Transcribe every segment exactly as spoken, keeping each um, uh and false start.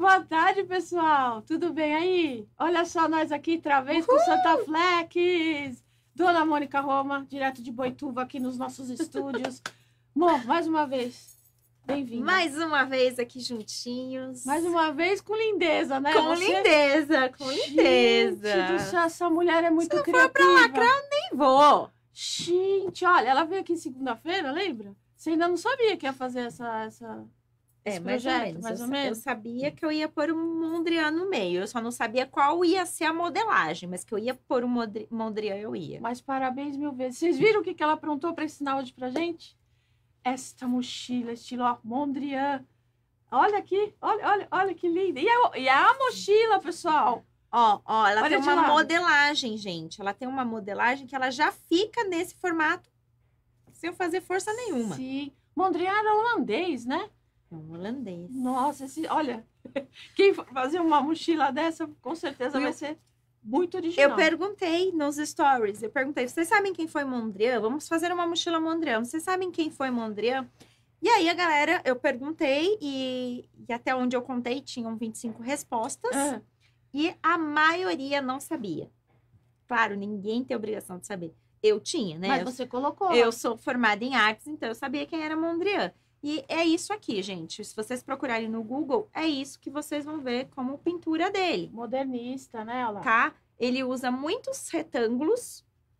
Boa tarde, pessoal. Tudo bem aí? Olha só nós aqui, outra vez, com Santa Flex. Dona Mônica Roma, direto de Boituva, aqui nos nossos estúdios. Bom, mais uma vez, bem-vinda. Mais uma vez aqui juntinhos. Mais uma vez com lindeza, né? Com Você... lindeza, com lindeza. Gente do céu, essa mulher é muito Se criativa. for pra lacrar, eu nem vou. Gente, olha, ela veio aqui segunda-feira, lembra? Você ainda não sabia que ia fazer essa... essa... É, Esse mais projeto, ou menos. mais eu, ou menos. Eu sabia que eu ia pôr um Mondrian no meio. Eu só não sabia qual ia ser a modelagem, mas que eu ia pôr um Mondri- Mondrian, eu ia. Mas parabéns mil vezes. Vocês viram o que que ela aprontou para ensinar hoje pra gente? Esta mochila, estilo ó, Mondrian. Olha aqui, olha, olha, olha que linda. E a, e a mochila, pessoal? Ó, ó, ela Olha tem de uma lado. modelagem, gente. Ela tem uma modelagem que ela já fica nesse formato sem eu fazer força nenhuma. Sim. Mondrian era holandês, né? É um holandês. Nossa, esse, olha, quem for fazer uma mochila dessa, com certeza Eu- vai ser muito original. Eu perguntei nos stories, eu perguntei, vocês sabem quem foi Mondrian? Vamos fazer uma mochila Mondrian. Vocês sabem quem foi Mondrian? E aí, a galera, eu perguntei e, e até onde eu contei, tinham vinte e cinco respostas. Ah, E a maioria não sabia. Claro, ninguém tem obrigação de saber. Eu tinha, né? mas eu, você colocou. eu sou formada em artes, então eu sabia quem era Mondrian. E é isso aqui, gente. Se vocês procurarem no Google, é isso que vocês vão ver como pintura dele. Modernista, né? Olha lá. Tá? Ele usa muitos retângulos,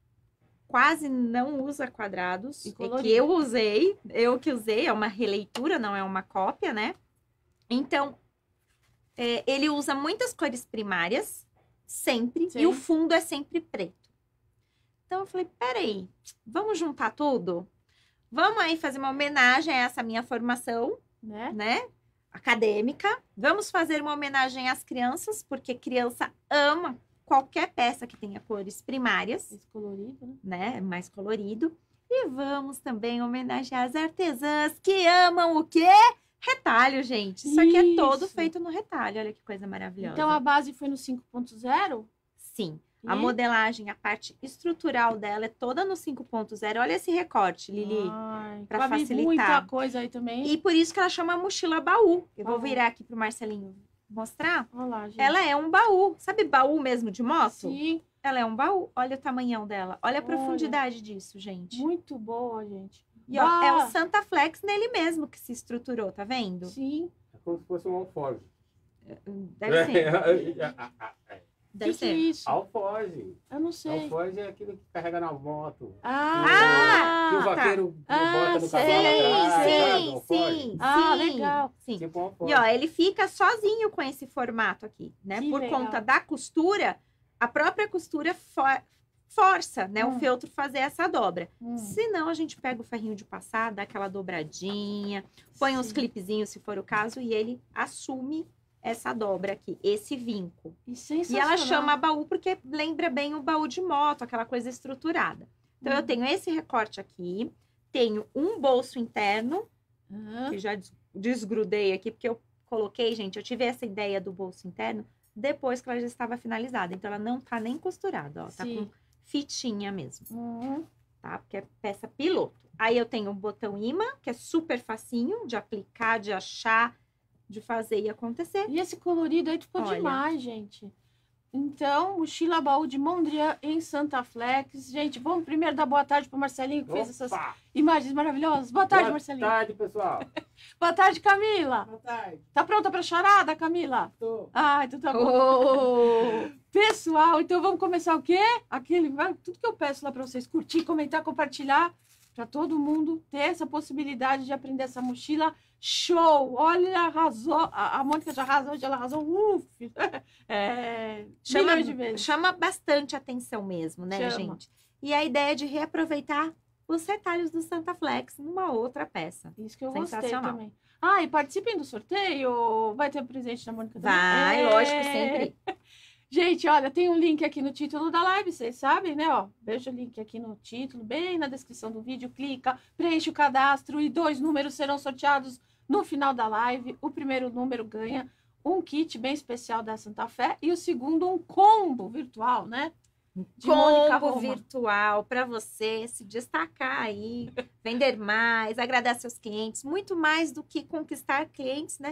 quase não usa quadrados. E É que colorido. eu usei, eu que usei, é uma releitura, não é uma cópia, né? Então, é, ele usa muitas cores primárias, sempre, Sim. e o fundo é sempre preto. Então, eu falei, peraí, vamos juntar tudo? Vamos aí fazer uma homenagem a essa minha formação, Né? né? Acadêmica. Vamos fazer uma homenagem às crianças, porque criança ama qualquer peça que tenha cores primárias, Esse colorido, né? né? Mais colorido. E vamos também homenagear as artesãs que amam o quê? Retalho, gente. Isso aqui é todo Isso. feito no retalho. Olha que coisa maravilhosa. Então a base foi no cinco ponto zero? Sim. A E- modelagem, a parte estrutural dela é toda no cinco ponto zero. Olha esse recorte, Lili. Ai, pra cabe facilitar. muita coisa aí também. E por isso que ela chama mochila baú. Eu vou Baú. virar aqui pro Marcelinho mostrar. Olha lá, gente. Ela é um baú. Sabe baú mesmo de moto? Sim, Ela é um baú. Olha o tamanhão dela. Olha a Olha. profundidade disso, gente. muito boa, gente. E ó, é Ah, o Santa Flex nele mesmo que se estruturou, tá vendo? Sim. É como se fosse um alforge. Deve ser. É. O Deve que, que é ser. isso? Alforge. Eu não sei. Alforge é aquilo que carrega na moto. Ah, que o tá. vaqueiro Ah, bota no sei. cavalo atrás. sabe, Sim, alforge? sim, Ah, sim. legal. Sim. Tipo um alforge. E ó, ele fica sozinho com esse formato aqui, né? Que Por legal. conta da costura, a própria costura for- força, né? Hum. O feltro fazer essa dobra. Hum, Se não, a gente pega o ferrinho de passar, dá aquela dobradinha, põe uns sim. clipezinhos se for o caso, e ele assume essa dobra aqui, esse vinco. E E sensacional. ela chama baú porque lembra bem o baú de moto, aquela coisa estruturada. Então, eu Hum. tenho esse recorte aqui, tenho um bolso interno, Ah, que já des- desgrudei aqui, porque eu coloquei, gente, eu tive essa ideia do bolso interno depois que ela já estava finalizada. Então, ela não tá nem costurada, ó, tá Sim. com fitinha mesmo, uhum. tá? Porque é peça piloto. Aí, eu tenho um botão imã, que é super facinho de aplicar, de achar, de fazer e acontecer. E esse colorido aí ficou Olha. demais, gente. Então, mochila baú de Mondrian em Santa Flex. Gente, vamos primeiro dar boa tarde pro Marcelinho, que fez essas Opa! imagens maravilhosas. Boa tarde, Boa Marcelinho. tarde, pessoal. Boa tarde, Camila. Boa tarde. Tá pronta pra charada, Camila? Tô. Ah, então tá bom. Oh! Pessoal, então vamos começar o quê? Aquele, tudo que eu peço lá para vocês curtir, comentar, compartilhar, para todo mundo ter essa possibilidade de aprender essa mochila. Show! Olha, arrasou. A, a Mônica já arrasou, hoje ela arrasou. Uf! É, Chama, milhões de vezes. chama bastante atenção mesmo, né, Chama. gente? E a ideia é de reaproveitar os retalhos do Santa Flex numa outra peça. Isso que eu gostei Sensacional. também. Ah, e participem do sorteio. Vai ter presente da Mônica também? Vai, É. lógico, sempre. Gente, olha, tem um link aqui no título da live, vocês sabem, né? Ó, veja o link aqui no título, bem na descrição do vídeo, clica, preenche o cadastro e dois números serão sorteados no final da live. O primeiro número ganha um kit bem especial da Santa Fé e o segundo um combo virtual, né? De Mônica Combo Roma. virtual para você se destacar aí, vender mais, agradar seus clientes, muito mais do que conquistar clientes, né?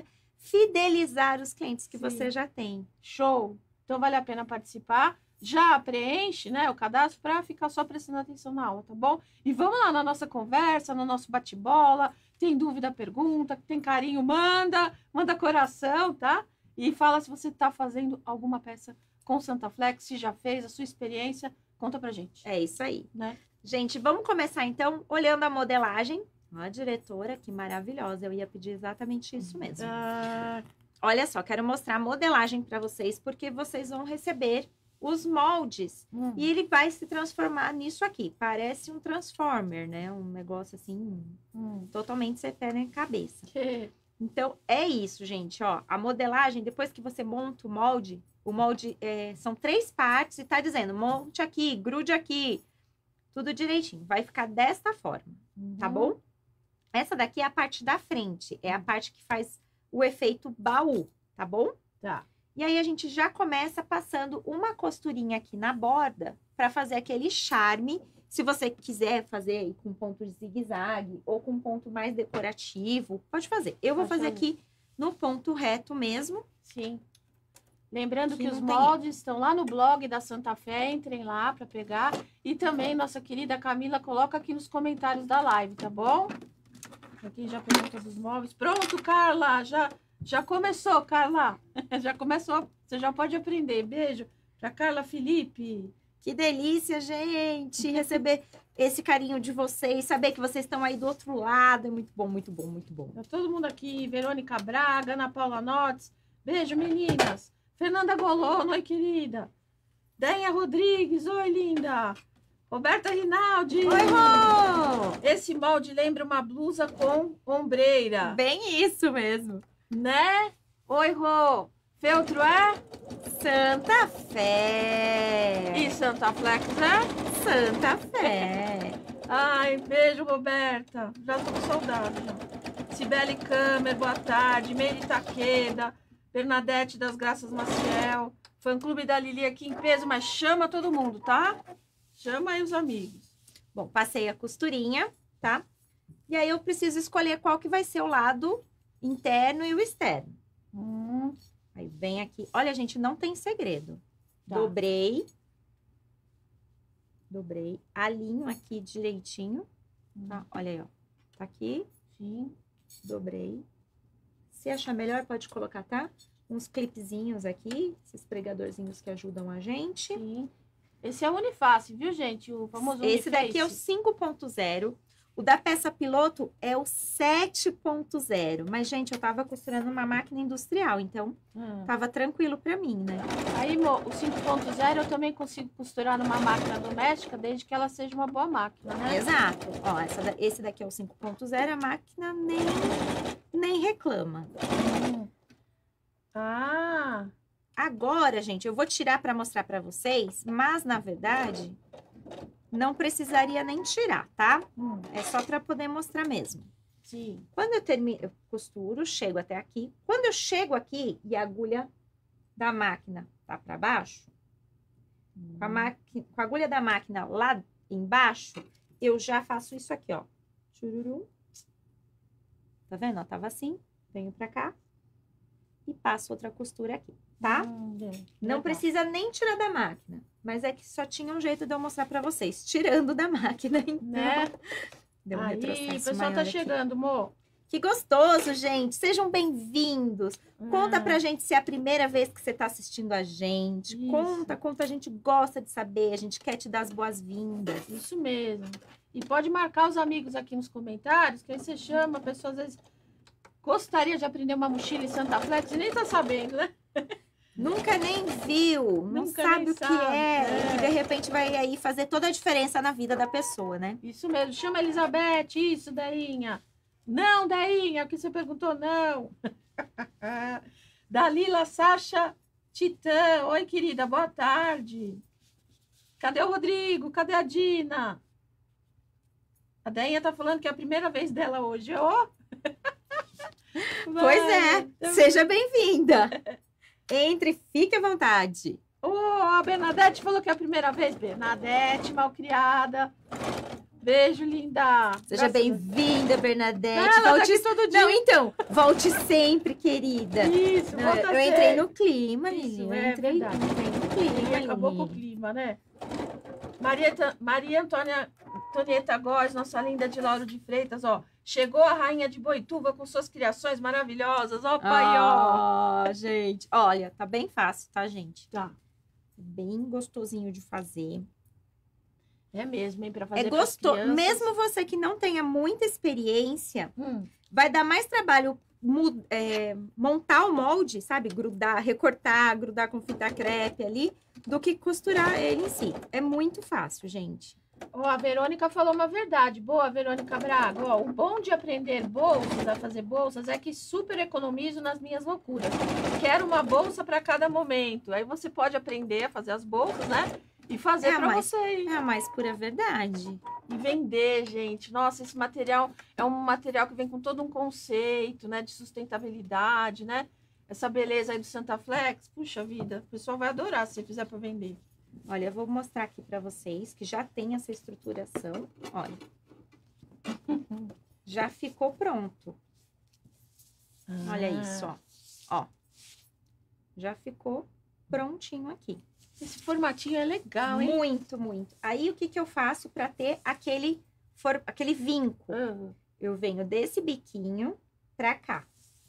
fidelizar os clientes que Sim. você já tem. Show! Então vale a pena participar. Já preenche, né, o cadastro para ficar só prestando atenção na aula, tá bom? E vamos lá na nossa conversa, no nosso bate-bola. Tem dúvida, pergunta. Tem carinho, manda. Manda coração, tá? E fala se você está fazendo alguma peça com Santa Flex, se já fez, a sua experiência. Conta pra gente. É isso aí. Né? Gente, vamos começar então olhando a modelagem. Ó, a diretora, que maravilhosa. Eu ia pedir exatamente isso mesmo. Ah, Olha só, quero mostrar a modelagem para vocês, porque vocês vão receber os moldes. hum. E ele vai se transformar nisso aqui. Parece um transformer, né? Um negócio assim, Hum. totalmente sem pé nem cabeça. Que- Então, é isso, gente, ó. A modelagem, depois que você monta o molde, o molde é, são três partes e tá dizendo, monte aqui, grude aqui. Tudo direitinho. Vai ficar desta forma, tá Uhum. bom? Essa daqui é a parte da frente. É a parte que faz o efeito baú, tá bom? Tá. E aí, a gente já começa passando uma costurinha aqui na borda para fazer aquele charme. Se você quiser fazer aí com ponto de zigue-zague ou com ponto mais decorativo, pode fazer. Eu vou Pode fazer fazer. aqui no ponto reto mesmo. Sim. Lembrando Que que os não tem moldes estão lá no blog da Santa Fé, entrem lá para pegar. E também nossa querida Camila coloca aqui nos comentários da live, tá bom? Aqui já pergunta dos móveis. Pronto, Carla, já já começou, Carla. Já começou, você já pode aprender. Beijo para Carla Felipe. Que delícia, gente, receber esse carinho de vocês, saber que vocês estão aí do outro lado. É muito bom, muito bom, muito bom. Tá todo mundo aqui, Verônica Braga, Ana Paula Notes. Beijo, meninas. Fernanda Golono, oi, querida. Denha Rodrigues, oi, linda. Roberta Rinaldi. Oi, Rô! Esse molde lembra uma blusa com ombreira, Bem isso mesmo. né? Oi, Rô. Feltro é? Santa Fé. E Santa Flex é? Santa Fé. Ai, beijo, Roberta. Já tô com saudade. Já. Cibele Câmara, boa tarde. Meire Taqueda, Bernadette das Graças Maciel. Fã Clube da Lili aqui em peso, mas chama todo mundo, tá? Chama aí os amigos. Bom, passei a costurinha, tá? E aí eu preciso escolher qual que vai ser o lado interno e o externo. Hum, Aí vem aqui. Olha, gente, não tem segredo. Tá. Dobrei. Dobrei. Alinho aqui direitinho. Tá? Olha aí, ó. Tá aqui. sim. Dobrei. Se achar melhor, pode colocar, tá? Uns clipezinhos aqui. Esses pregadorzinhos que ajudam a gente. Sim. Esse é o Uniface, viu, gente? O famoso Esse Uniface. daqui é o cinco ponto zero. O da peça piloto é o sete ponto zero. Mas, gente, eu tava costurando uma máquina industrial, então Hum. tava tranquilo pra mim, né? Aí, Mo, o cinco ponto zero eu também consigo costurar numa máquina doméstica, desde que ela seja uma boa máquina, né? Exato. Ó, essa da- esse daqui é o cinco ponto zero, a máquina nem, nem reclama. Hum. Ah, Agora, gente, eu vou tirar pra mostrar pra vocês, mas, na verdade, não precisaria nem tirar, tá? hum, É só pra poder mostrar mesmo. sim. Quando eu termino, eu costuro, chego até aqui. Quando eu chego aqui e a agulha da máquina tá pra baixo, com a, maqui- com a agulha da máquina lá embaixo, eu já faço isso aqui, ó. Chururu. Tá vendo? Ó, tava assim, venho pra cá e passo outra costura aqui, tá? Hum, bem, Não legal. precisa nem tirar da máquina, mas é que só tinha um jeito de eu mostrar pra vocês, tirando da máquina, então. Né? Deu um Aí, o retrocesso pessoal maior tá aqui. chegando, Mo. Que gostoso, gente! Sejam bem-vindos! Conta Ah, pra gente se é a primeira vez que você tá assistindo a gente. Isso. Conta, conta, a gente gosta de saber, a gente quer te dar as boas-vindas. Isso mesmo. E pode marcar os amigos aqui nos comentários, que aí você chama, a pessoa às vezes gostaria de aprender uma mochila em Santa Flex e nem tá sabendo, né? Nunca nem viu, não Nunca sabe nem o que sabe, é, é. e de repente vai aí fazer toda a diferença na vida da pessoa, né? Isso mesmo. Chama a Elizabeth, isso, Dainha. Não, Dainha, o que você perguntou, não. Dalila Sasha Titã. Oi, querida, boa tarde. Cadê o Rodrigo? Cadê a Dina? A Dainha tá falando que é a primeira vez dela hoje. Ó. Pois é, seja bem-vinda. Entre, fique à vontade. Oh, a Bernadette falou que é a primeira vez. Bernadette, malcriada. Beijo, linda. Seja Graças a- bem-vinda, Bernadette. Ela tá volte... aqui todo dia. Não, então, volte sempre, querida. Isso, Não, volta eu entrei sempre. no clima, Isso, Lili. Eu é entrei, verdade. entrei no Ninguém clima, acabou com o Lili. clima, né? Maria, Ta- Maria Antônia Antonieta Góes, nossa linda de Lauro de Freitas, ó. Chegou a rainha de Boituva com suas criações maravilhosas. Ó, pai, ó. Ah, gente. Olha, tá bem fácil, tá, gente? Tá. Bem gostosinho de fazer. É mesmo, hein? Pra fazer É pras gostoso. crianças. Mesmo você que não tenha muita experiência, Hum, vai dar mais trabalho mu- é, montar o molde, sabe? Grudar, recortar, grudar com fita crepe ali, do que costurar ele em si. É muito fácil, gente. Ó, a Verônica falou uma verdade. Boa, Verônica Braga. Ó, o bom de aprender bolsas, a fazer bolsas, é que super economizo nas minhas loucuras. Quero uma bolsa para cada momento. Aí você pode aprender a fazer as bolsas, né? E fazer É, para mas- você. É a mais pura verdade. E vender, gente. Nossa, esse material é um material que vem com todo um conceito, né? De sustentabilidade, né? Essa beleza aí do Santa Flex. Puxa vida, o pessoal vai adorar se você fizer para vender. Olha, eu vou mostrar aqui pra vocês que já tem essa estruturação. Olha. Já ficou pronto. Olha isso, ó. Ó. Já ficou prontinho aqui. Esse formatinho é legal, hein? Muito, muito. Aí, o que que eu faço pra ter aquele, for... aquele vinco? Ah, Eu venho desse biquinho pra cá.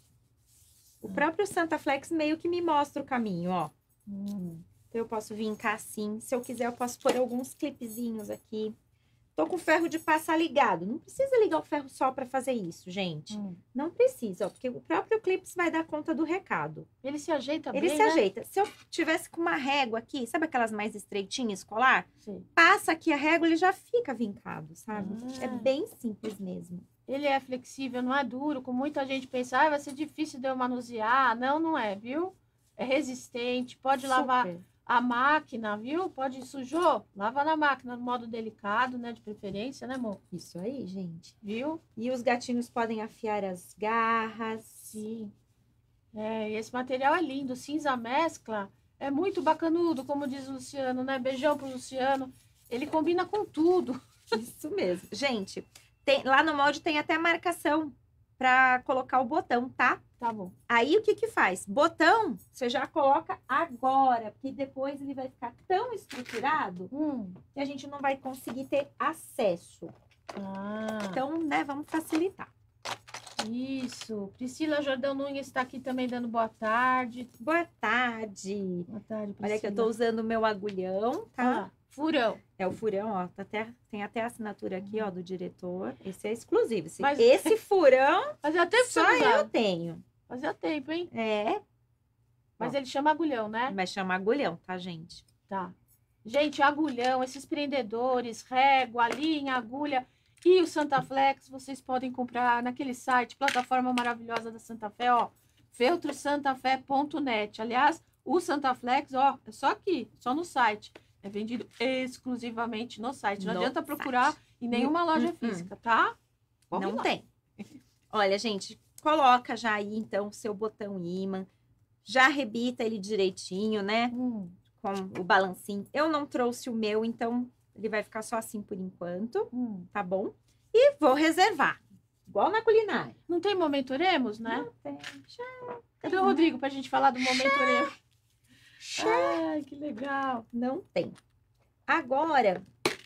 O próprio Santa Flex meio que me mostra o caminho, ó. hum. Então, eu posso vincar assim. Se eu quiser, eu posso pôr alguns clipezinhos aqui. Tô com o ferro de passar ligado. Não precisa ligar o ferro só pra fazer isso, gente. Hum. Não precisa, ó. Porque o próprio clipe vai dar conta do recado. Ele se ajeita Ele bem, se né? ajeita. Se eu tivesse com uma régua aqui, sabe aquelas mais estreitinhas, colar? Sim. Passa aqui a régua, ele já fica vincado, sabe? Ah. É bem simples mesmo. Ele é flexível, não é duro, como muita gente pensa, ah, vai ser difícil de eu manusear. Não, não é, viu? É resistente, pode lavar Super. a máquina, viu? Pode sujou, lava na máquina, no modo delicado, né? De preferência, né, amor? Isso aí, gente. Viu? E os gatinhos podem afiar as garras. Sim. É, e esse material é lindo, cinza mescla, é muito bacanudo, como diz o Luciano, né? Beijão pro Luciano. Ele combina com tudo. Isso mesmo. Gente, tem- lá no molde tem até marcação para colocar o botão, tá? Tá bom. Aí o que que faz? Botão, você já coloca agora, porque depois ele vai ficar tão estruturado Hum. que a gente não vai conseguir ter acesso. Ah, Então, né, vamos facilitar. isso. Priscila Jordão Nunes está aqui também dando boa tarde. Boa tarde. Boa tarde, Priscila. Olha que eu tô usando o meu agulhão, tá? Ah, furão. É o furão, ó. Tá até, tem até a assinatura aqui, ó, do diretor. Esse é exclusivo. Esse, Mas- esse furão Fazia tempo que você só não usava. eu tenho. Fazia tempo, hein? É, Mas Ó. ele chama agulhão, né? mas chama agulhão, tá, gente? Tá. Gente, agulhão, esses prendedores, régua, linha, agulha e o Santa Flex, vocês podem comprar naquele site, plataforma maravilhosa da Santa Fé, ó, feltro santa fé ponto net. Aliás, o Santa Flex, ó, é só aqui, só no site. É vendido exclusivamente no site. Não No adianta procurar site. em nenhuma Hum, loja hum, hum. física, tá? Corre Não lá. tem. Olha, gente, coloca já aí, então, o seu botão ímã. Já arrebita ele direitinho, né? Hum, Com o balancinho. Eu não trouxe o meu, então ele vai ficar só assim por enquanto, hum. tá bom? E vou reservar. Igual na culinária. Não tem momento oremos, né? Não tem. Cadê o Rodrigo pra gente falar do momento oremos? Ai, que legal. Não tem. Agora,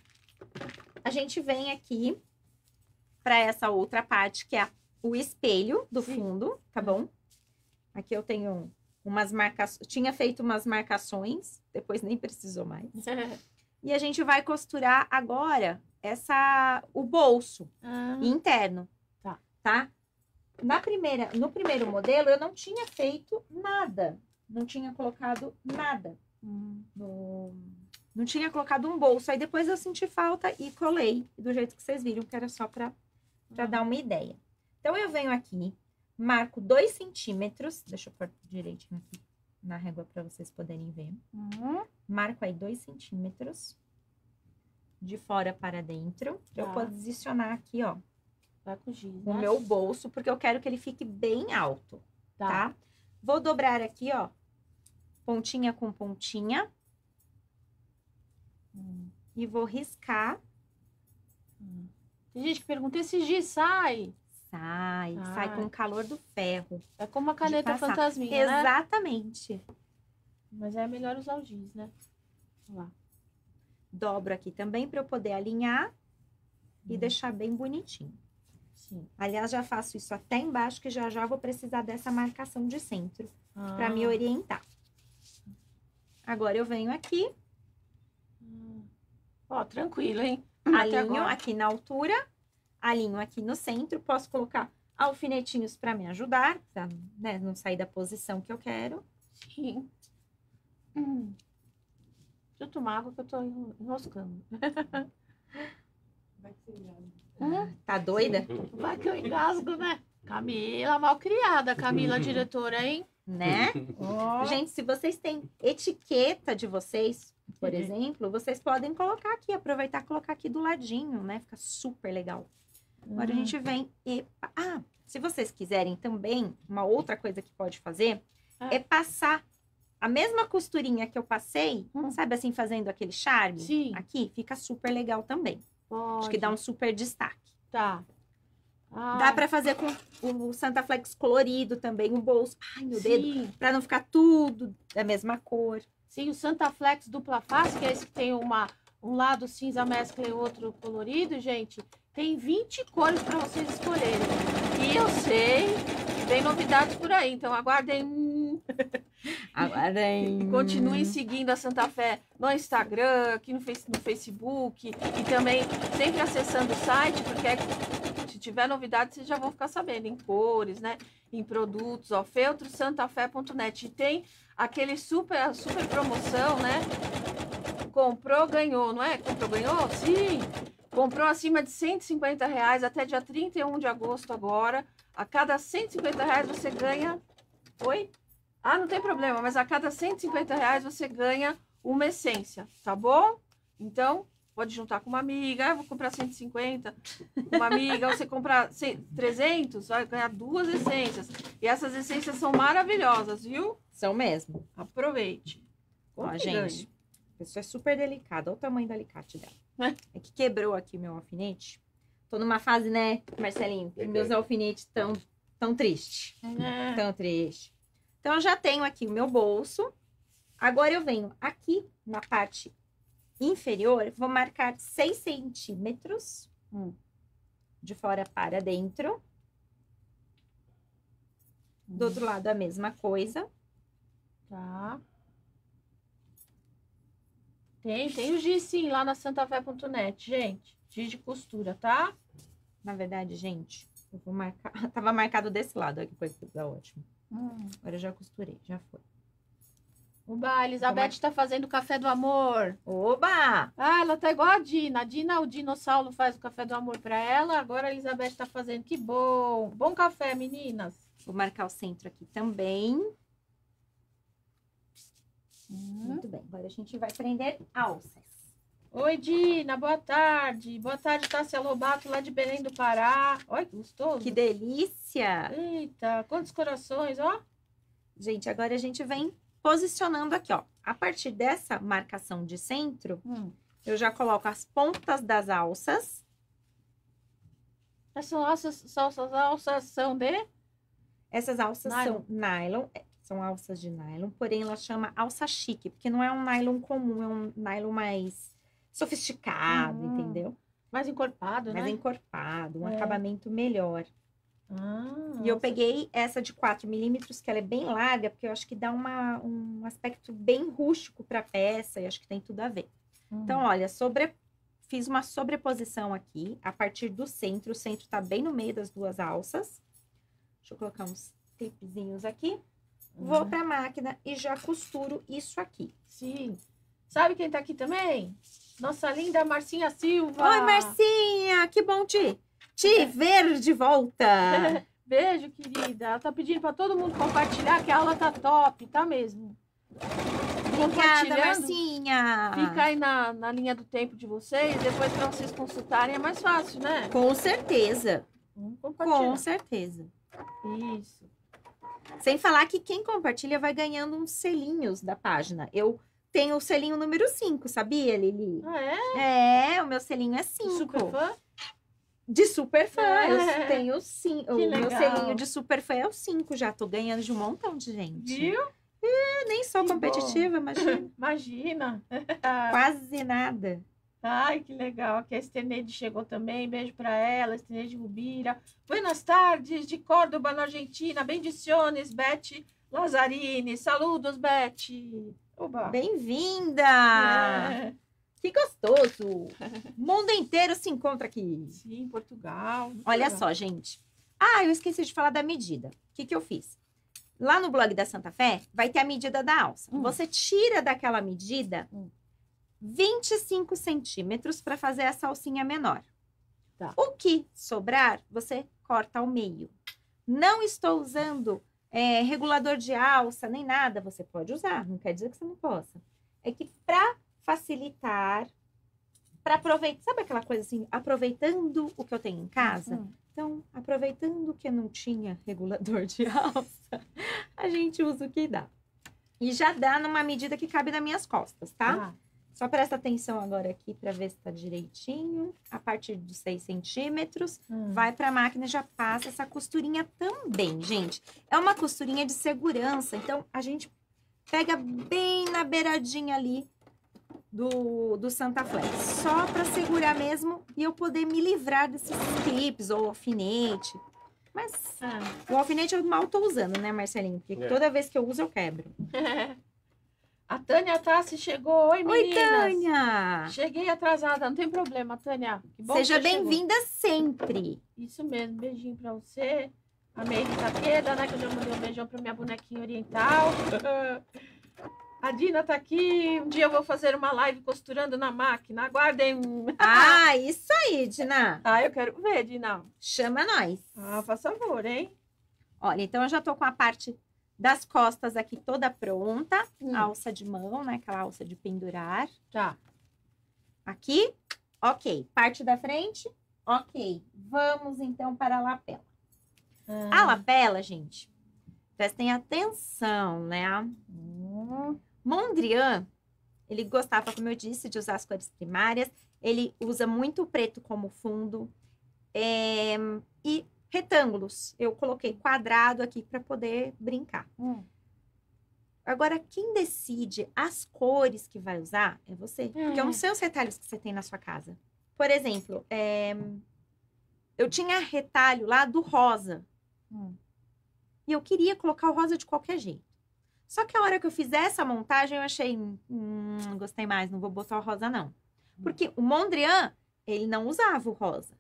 a gente vem aqui para essa outra parte, que é o espelho do Sim. fundo, tá bom? Aqui eu tenho umas marcações, tinha feito umas marcações, depois nem precisou mais. E a gente vai costurar agora essa o bolso Ah, interno, Tá. tá? Na primeira, no primeiro modelo eu não tinha feito nada, não tinha colocado nada. hum. no- Não tinha colocado um bolso. Aí depois eu senti falta e colei do jeito que vocês viram, que era só pra, pra dar uma ideia. Então, eu venho aqui, marco dois centímetros. Deixa eu pôr direitinho aqui na régua pra vocês poderem ver. Hum. Marco aí dois centímetros de fora para dentro. Pra eu Tá. posicionar aqui, ó, Vai com giz, o né? meu bolso, porque eu quero que ele fique bem alto, tá? Vou dobrar aqui, ó, pontinha com pontinha. Hum. E vou riscar Tem gente que pergunta, esse giz sai? Sai, Sai. sai com o calor do ferro. É como a caneta passar. fantasminha, né? Exatamente. Mas é melhor usar o giz, né? Olha lá. Dobro aqui também para eu poder alinhar e Hum. deixar bem bonitinho. Sim. Aliás, já faço isso até embaixo, que já já vou precisar dessa marcação de centro Ah. para me orientar. Agora eu venho aqui, Hum. Ó, tranquilo, hein? Até alinho agora. aqui na altura, alinho aqui no centro, posso colocar alfinetinhos para me ajudar, para, né, não sair da posição que eu quero. Sim. Hum. Deixa eu tomar água que eu tô enroscando. Hum? Tá doida? Vai que eu engasgo, né? Camila, mal criada, Camila, diretora, hein? Né? Ó. Gente, se vocês têm etiqueta de vocês, por Uhum. exemplo, vocês podem colocar aqui, aproveitar e colocar aqui do ladinho, né? Fica super legal. Agora a Hum. gente vem e... Ah, se vocês quiserem também, uma outra coisa que pode fazer Ah. é passar a mesma costurinha que eu passei, Hum. sabe assim, fazendo aquele charme? Sim. Aqui, fica super legal também. Pode. Acho que dá um super destaque. Tá. Ai, Dá pra fazer com o Santa Flex colorido também, o bolso. Ai, meu dedo. sim. Pra não ficar tudo da mesma cor. Sim, o Santa Flex dupla face, que é esse que tem uma, um lado cinza mescla e outro colorido, gente. Tem vinte cores para vocês escolherem. E eu sei que tem novidades por aí, então aguardem. hum, Aguardem. Continuem seguindo a Santa Fé no Instagram, aqui no, face, no Facebook e também sempre acessando o site, porque é, se tiver novidade vocês já vão ficar sabendo em cores, né? Em produtos, ó, feltro santafé ponto net. E tem aquele super, super promoção, né? Comprou, ganhou, não é? Comprou, ganhou? Sim! Comprou acima de cento e cinquenta reais até dia trinta e um de agosto agora. A cada cento e cinquenta reais você ganha... Oi? Ah, não tem problema, mas a cada cento e cinquenta reais você ganha uma essência, tá bom? Então, pode juntar com uma amiga, ah, vou comprar cento e cinquenta, uma amiga, você comprar trezentos, vai ganhar duas essências. E essas essências são maravilhosas, viu? São mesmo. Aproveite. Ó, Compre e gente, ganhe. a pessoa é super delicada. Olha o tamanho do alicate dela. É. É que quebrou aqui meu alfinete. Tô numa fase, né, Marcelinho? Que meus alfinetes tão, tão tristes. É. Tão triste. Então, eu já tenho aqui o meu bolso. Agora, eu venho aqui na parte inferior, vou marcar seis centímetros Hum. de fora para dentro. Do outro lado, a mesma coisa. Tá. Tem, tem o giz sim, lá na santafé ponto net, gente. Giz de costura, tá? Na verdade, gente, eu vou marcar... Tava marcado desse lado, olha que coisa que tá ótimo. Hum. Agora eu já costurei, já foi. Oba, a Elizabeth tá fazendo o café do amor. Oba! Ah, ela tá igual a Dina. A Dina, o dinossauro faz o café do amor pra ela. Agora a Elizabeth tá fazendo. Que bom. Bom café, meninas. Vou marcar o centro aqui também. Hum. Muito bem. Agora a gente vai prender alças. Oi, Dina. Boa tarde. Boa tarde, Tássia Lobato, lá de Belém do Pará. Olha que gostoso. Que delícia! Eita, quantos corações, ó. Gente, agora a gente vem posicionando aqui, ó. A partir dessa marcação de centro, Hum. eu já coloco as pontas das alças. Essas alças, essas alças são de... Essas alças Nylon. são nylon, é, são alças de nylon, porém ela chama alça chique, porque não é um nylon comum, é um nylon mais sofisticado, Hum. entendeu? Mais encorpado, Mais né? encorpado, um É. acabamento melhor. Ah, E eu nossa. peguei essa de quatro milímetros, que ela é bem larga, porque eu acho que dá uma, um aspecto bem rústico para a peça, e acho que tem tudo a ver. Hum. Então, olha, sobre... fiz uma sobreposição aqui, a partir do centro. O centro tá bem no meio das duas alças. Deixa eu colocar uns tapezinhos aqui. Vou Uhum. pra máquina e já costuro isso aqui. Sim. Sabe quem tá aqui também? Nossa linda Marcinha Silva. Oi, Marcinha! Que bom te, te ver de volta! Beijo, querida. Ela tá pedindo pra todo mundo compartilhar que a aula tá top, tá mesmo. Obrigada, Compartilhando, Marcinha! fica aí na, na linha do tempo de vocês, depois pra vocês consultarem é mais fácil, né? Com certeza, Vamos com compartilhar. certeza. Isso. Sem falar que quem compartilha vai ganhando uns selinhos da página. Eu tenho o selinho número cinco, sabia, Lili? Ah, é? É, o meu selinho é Super cinco. fã? De super fã. É. Eu tenho sim. O meu legal. selinho de super fã é o cinco já. Tô ganhando de um montão de gente. Viu? Eu nem sou Que competitiva, imagina. Imagina. Quase nada. Ai, que legal. Aqui a Esteneide chegou também. Beijo para ela, Esteneide Rubira. Buenas tardes, de Córdoba, na Argentina. Bendiciones, Beth Lazzarini. Saludos, Beth. Oba. Bem-vinda! É. Que gostoso! O mundo inteiro se encontra aqui. Sim, Portugal. Muito Olha legal. só, gente. Ah, eu esqueci de falar da medida. O que, que eu fiz? Lá no blog da Santa Fé, vai ter a medida da alça. Hum. Você tira daquela medida Hum. vinte e cinco centímetros para fazer essa alcinha menor. Tá. O que sobrar, você corta ao meio. Não estou usando é, regulador de alça, nem nada. Você pode usar, não quer dizer que você não possa. É que para facilitar, para aproveitar, sabe aquela coisa assim, aproveitando o que eu tenho em casa? Hum. Então, aproveitando que não tinha regulador de alça, a gente usa o que dá. E já dá numa medida que cabe nas minhas costas, tá? Ah, Só presta atenção agora aqui para ver se tá direitinho. A partir dos seis centímetros, hum. vai para a máquina e já passa essa costurinha também, gente. É uma costurinha de segurança, então a gente pega bem na beiradinha ali do, do Santa Flex. Só para segurar mesmo e eu poder me livrar desses clipes ou alfinete. Mas Ah. o alfinete eu mal tô usando, né, Marcelinho? Porque É. toda vez que eu uso eu quebro. A Tânia Tassi chegou. Oi, Oi, meninas. Tânia! Cheguei atrasada, não tem problema, Tânia. Que bom Seja que você chegou. bem-vinda sempre. Isso mesmo, beijinho pra você. A Meire Taqueda, né? Que eu já mandei um beijão pra minha bonequinha oriental. A Dina tá aqui. Um dia eu vou fazer uma live costurando na máquina. Aguardem. Ah, isso aí, Dina. Ah, eu quero ver, Dina. Chama nós. Ah, faz favor, hein? Olha, então eu já tô com a parte das costas aqui toda pronta. Hum. Alça de mão, né? Aquela alça de pendurar. Tá. Aqui, ok. Parte da frente, ok. Vamos então para a lapela. A lapela, gente, prestem atenção, né? Hum. Mondrian, ele gostava, como eu disse, de usar as cores primárias. Ele usa muito o preto como fundo. É, e retângulos. Eu coloquei quadrado aqui para poder brincar. Hum. Agora, quem decide as cores que vai usar é você. Porque eu não sei os retalhos que você tem na sua casa. Por exemplo, é, eu tinha retalho lá do rosa. Hum. E eu queria colocar o rosa de qualquer jeito. Só que a hora que eu fizer essa montagem, eu achei, hum, gostei mais, não vou botar o rosa, não. Porque o Mondrian, ele não usava o rosa.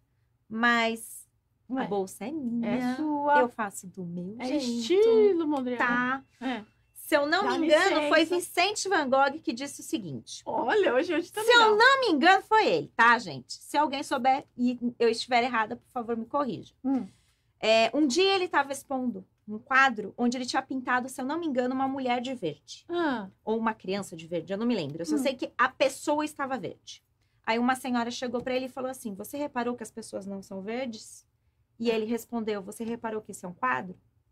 Mas a Ué, bolsa é minha. é sua. Eu faço do meu É jeito. estilo, Mondrian. Tá? É. Se eu não Dá me engano, licença. foi Vicente Van Gogh que disse o seguinte. Olha, hoje, hoje tá Se eu legal. não me engano, foi ele, tá, gente? Se alguém souber e eu estiver errada, por favor, me corrija. Hum. É, um dia ele estava expondo um quadro onde ele tinha pintado, se eu não me engano, uma mulher de verde. Ah, Ou uma criança de verde, eu não me lembro. Eu só Hum. sei que a pessoa estava verde. Aí uma senhora chegou para ele e falou assim, você reparou que as pessoas não são verdes? E ele respondeu, você reparou que esse é um quadro?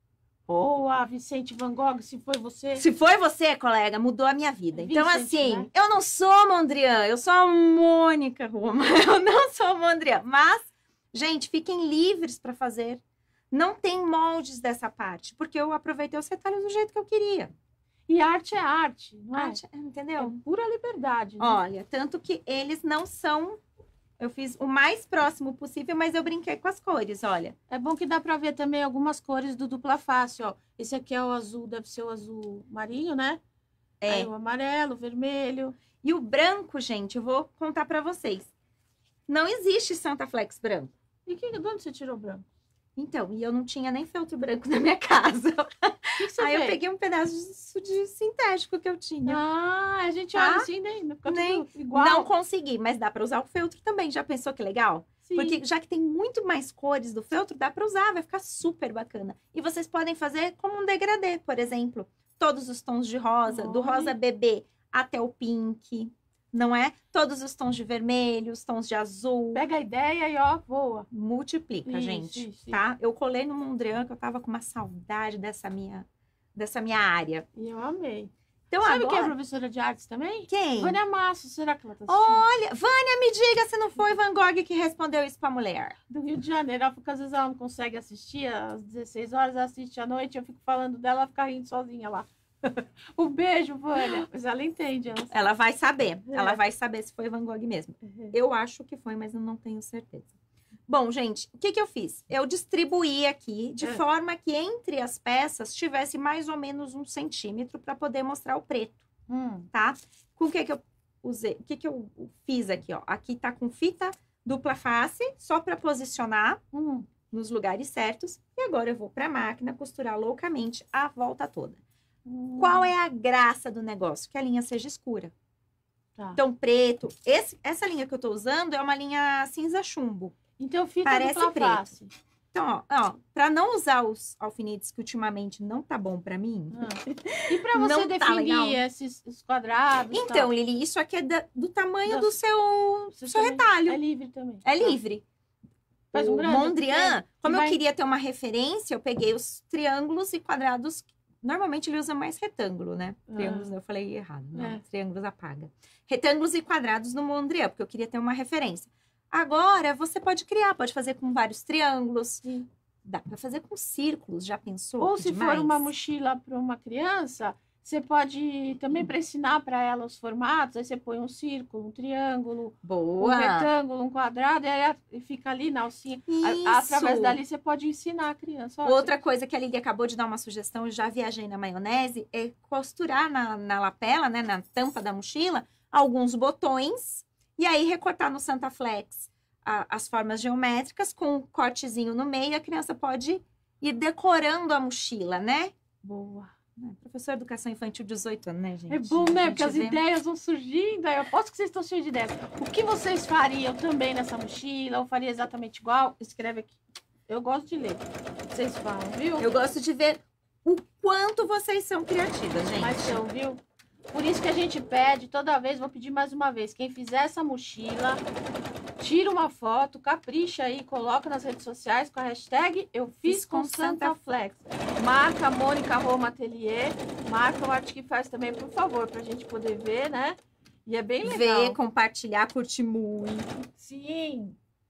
boa, Vicente Van Gogh, se foi você. Se foi você, colega, mudou a minha vida. Então, Vicente, assim, né? eu não sou Mondrian, eu sou a Mônica Roma. Eu não sou Mondrian. Mas, gente, fiquem livres para fazer. Não tem moldes dessa parte, porque eu aproveitei os retalhos do jeito que eu queria. E arte é arte, não é? Arte, entendeu? É pura liberdade. Né? Olha, tanto que eles não são... Eu fiz o mais próximo possível, mas eu brinquei com as cores, olha. É bom que dá pra ver também algumas cores do dupla face, ó. Esse aqui é o azul, deve ser o azul marinho, né? É. Aí o amarelo, o vermelho. E o branco, gente, eu vou contar pra vocês. Não existe Santa Flex branco. E que, de onde você tirou o branco? Então, e eu não tinha nem feltro branco na minha casa. O que, que você Aí eu fez? peguei um pedaço de, de sintético que eu tinha. Ah, a gente Tá? olha assim, né? Fica Nem- tudo igual. Não consegui, mas dá pra usar o feltro também. Já pensou que legal? Sim. Porque já que tem muito mais cores do feltro, dá pra usar, vai ficar super bacana. E vocês podem fazer como um degradê, por exemplo. Todos os tons de rosa, do Olha. rosa bebê até o pink, não é? Todos os tons de vermelho, os tons de azul. Pega a ideia e ó, voa. Multiplica, Isso, gente, isso, tá? Eu colei no Mondrian, que eu tava com uma saudade dessa minha, dessa minha área. E eu amei. Então Sabe quem é agora... professora de artes também? Quem? Vânia Masso, será que ela tá assistindo? Olha, Vânia, me diga se não foi Van Gogh que respondeu isso pra mulher. Do Rio de Janeiro, ela, porque às vezes ela não consegue assistir às dezesseis horas, ela assiste à noite, eu fico falando dela, ela fica rindo sozinha lá. Um beijo, Vânia. Mas ela entende. Ela... Ela vai saber. É. Ela vai saber se foi Van Gogh mesmo. Uhum. Eu acho que foi, mas eu não tenho certeza. Bom, gente, o que, que eu fiz? Eu distribuí aqui de É. forma que entre as peças tivesse mais ou menos um centímetro para poder mostrar o preto, Hum. tá? Com o que, que eu usei? O que, que eu fiz aqui, ó? Aqui tá com fita dupla face, só para posicionar Hum. nos lugares certos. E agora eu vou para a máquina costurar loucamente a volta toda. Hum. Qual é a graça do negócio? Que a linha seja escura. Tá. Então, preto. Esse, essa linha que eu tô usando é uma linha cinza chumbo. Então, fita Parece dupla preto. face. Então, ó, ó, pra não usar os alfinetes que ultimamente não tá bom pra mim. Ah. E pra você Não tá legal. definir esses, esses quadrados? Então, tal? Lili, isso aqui é da- do tamanho Da- do seu, Você seu também- retalho. É livre também. É Tá. livre. Faz um O grande, um Mondrian, pequeno. como E eu vai- queria ter uma referência, eu peguei os triângulos e quadrados. Normalmente ele usa mais retângulo, né? Ah. Triângulos, eu falei errado. Não, É. triângulos apaga. Retângulos e quadrados no Mondrian, porque eu queria ter uma referência. Agora, você pode criar, pode fazer com vários triângulos. Sim. Dá pra fazer com círculos, já pensou? Ou Que se demais? for uma mochila para uma criança, você pode também para ensinar para ela os formatos. Aí você põe um círculo, um triângulo, um Boa! retângulo, um quadrado, e aí a- e fica ali na alcinha. A- Isso! Através dali você pode ensinar a criança. Ó, Outra coisa que a Lili acabou de dar uma sugestão, eu já viajei na maionese, é costurar na, na lapela, né, na tampa da mochila, alguns botões e aí recortar no Santa Flex a- as formas geométricas com um cortezinho no meio, a criança pode ir decorando a mochila, né? Boa. É, Professor de Educação Infantil, dezoito anos, né, gente? É bom, A né? gente Porque as vê- ideias vão surgindo. Aí eu aposto que vocês estão cheios de ideias. O que vocês fariam também nessa mochila? Ou faria exatamente igual? Escreve aqui. Eu gosto de ler. Vocês falam, viu? Eu gosto de ver o quanto vocês são criativas, gente. Mas são, viu? Por isso que a gente pede toda vez, vou pedir mais uma vez, quem fizer essa mochila, tira uma foto, capricha aí, coloca nas redes sociais com a hashtag Eu Fiz com Santa Flex. Marca a Mônica Roma Atelier, marca o Arte que Faz também, por favor, pra gente poder ver, né? E é bem legal. Ver, compartilhar, curtir muito. Sim.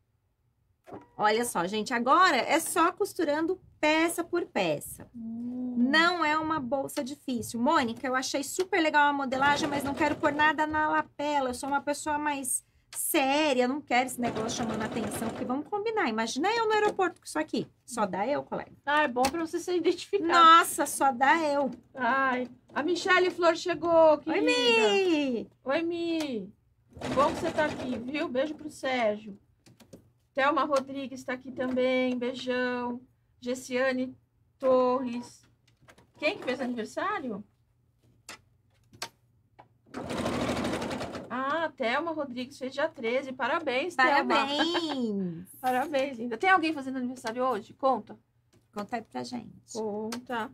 Olha só, gente, agora é só costurando peça por peça. Hum. Não é uma bolsa difícil. Mônica, eu achei super legal a modelagem, mas não quero pôr nada na lapela. Eu sou uma pessoa mais séria, não quero esse negócio chamando atenção, porque vamos combinar. Imagina eu no aeroporto com isso aqui. Só dá eu, colega. Ah, é bom pra você ser identificado. Nossa, só dá eu. Ai, a Michele Flor chegou, querida. Oi, Mi! Oi, Mi. Que bom que você tá aqui, viu? Beijo pro Sérgio. Thelma Rodrigues está aqui também. Beijão. Gessiane Torres. Quem que fez aniversário? Ah, Thelma Rodrigues fez dia treze. Parabéns, Thelma. Parabéns! Parabéns, linda. Tem alguém fazendo aniversário hoje? Conta. Conta aí pra gente. Conta.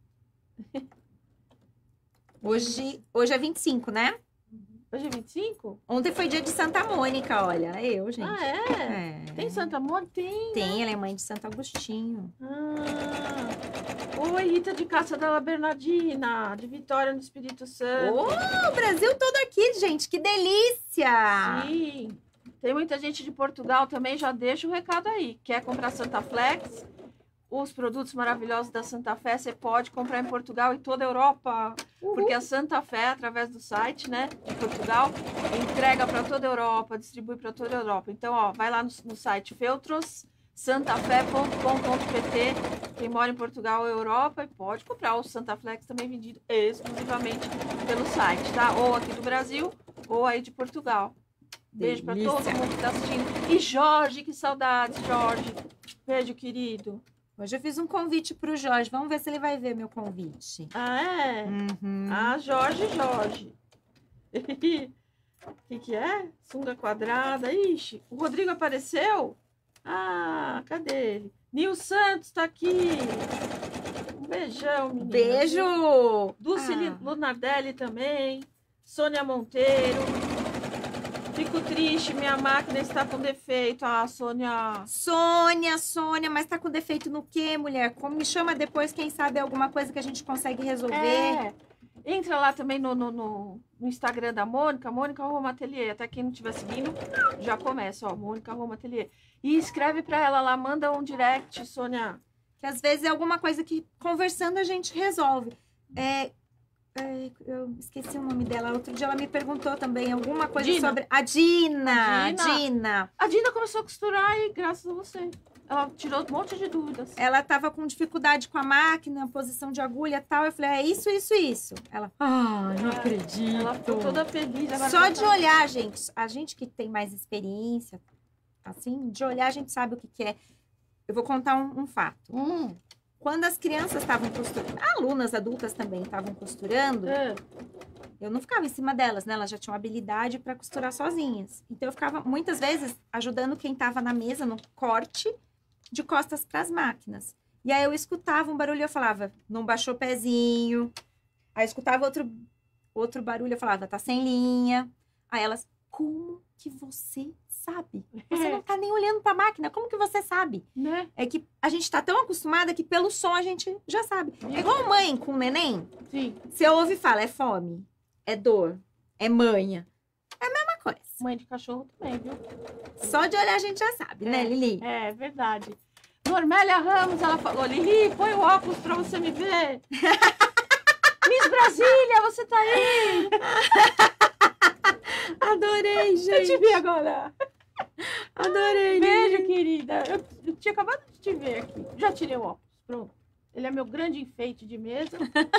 Hoje, hoje é vinte e cinco, né? Hoje é vinte e cinco? Ontem foi dia de Santa Mônica, olha. Eu, gente. Ah, é? É. Tem Santa Mônica? Tem. Tem, ela é mãe de Santo Agostinho. Ah. Oi, Rita de Caça Della Bernardina, de Vitória no Espírito Santo. Oh, o Brasil todo aqui, gente. Que delícia! Sim. Tem muita gente de Portugal também, já deixa o recado aí. Quer comprar Santa Flex? Os produtos maravilhosos da Santa Fé você pode comprar em Portugal e toda a Europa. Uhul. Porque a Santa Fé, através do site, né, de Portugal, entrega para toda a Europa, distribui para toda a Europa. Então, ó, vai lá no, no site feltros santafé ponto com ponto pt. Quem mora em Portugal ou Europa pode comprar o Santa Flex também vendido exclusivamente pelo site, tá? Ou aqui do Brasil, ou aí de Portugal. Beijo para Delícia. todo mundo que tá assistindo. E Jorge, que saudades, Jorge. Beijo, querido. Hoje eu fiz um convite pro Jorge. Vamos ver se ele vai ver meu convite. Ah, é? Uhum. Ah, Jorge, Jorge. O que, que é? Sunga quadrada. Ixi, o Rodrigo apareceu? Ah, cadê ele? Nil Santos tá aqui. Um beijão, menina. Beijo! Dulce Ah. Lunardelli também. Sônia Monteiro. Fico triste, minha máquina está com defeito. Ah, Sônia. Sônia, Sônia, mas tá com defeito no quê, mulher? Como me chama depois, quem sabe alguma coisa que a gente consegue resolver. É. Entra lá também no, no, no, no Instagram da Mônica, Mônica Roma Atelier. Até quem não estiver seguindo, já começa, ó, Mônica Roma Atelier. E escreve pra ela lá, manda um direct, Sônia. Que às vezes é alguma coisa que conversando a gente resolve. É, é, eu esqueci o nome dela. Outro dia ela me perguntou também alguma coisa Dina. sobre... A Dina. A Dina. Dina. A Dina começou a costurar e graças a você. Ela tirou um monte de dúvidas. Ela tava com dificuldade com a máquina, posição de agulha e tal. Eu falei, é isso, isso, isso. Ela, ah, não acredito. Ela ficou toda feliz. Agora Só tá- de olhar, gente, a gente que tem mais experiência, assim, de olhar a gente sabe o que, que é. Eu vou contar um, um fato. Hum, Quando as crianças estavam costurando, alunas adultas também estavam costurando, é. eu não ficava em cima delas, né? Elas já tinham habilidade para costurar sozinhas. Então eu ficava muitas vezes ajudando quem estava na mesa no corte de costas para as máquinas. E aí eu escutava um barulho e eu falava, não baixou o pezinho. Aí eu escutava outro, outro barulho, eu falava, tá sem linha. Aí elas, como que você sabe? Você não tá nem olhando para a máquina, como que você sabe? Né? É que a gente tá tão acostumada que pelo som a gente já sabe. É igual mãe com neném. Sim. Você ouve e fala, é fome, é dor, é manha. É a mesma coisa. Mãe de cachorro também, viu? Só de olhar a gente já sabe, né, É. Lili? É, verdade. Normélia Ramos, ela falou, Lili, põe o óculos pra você me ver. Miss Brasília, você tá aí? Adorei, Eu te gente. vi agora. Adorei, Beijo, Lili. querida. Eu, eu tinha acabado de te ver aqui. Já tirei o óculos, pronto. Ele é meu grande enfeite de mesa.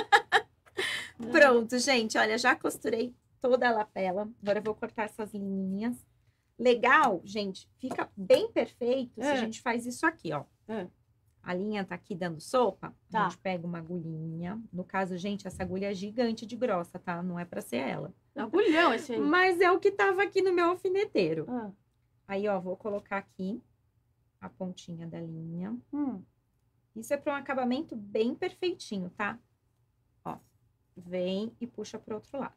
Pronto, gente, olha, já costurei toda a lapela. Agora eu vou cortar essas linhas. Legal, gente, fica bem perfeito se É. a gente faz isso aqui, ó. É. A linha tá aqui dando sopa, Tá. a gente pega uma agulhinha. No caso, gente, essa agulha é gigante de grossa, tá? Não é pra ser ela. Agulhão esse aí. Mas é o que tava aqui no meu alfineteiro. Ah, Aí, ó, vou colocar aqui a pontinha da linha. hum. Isso é para um acabamento bem perfeitinho, tá? Ó, vem e puxa pro outro lado.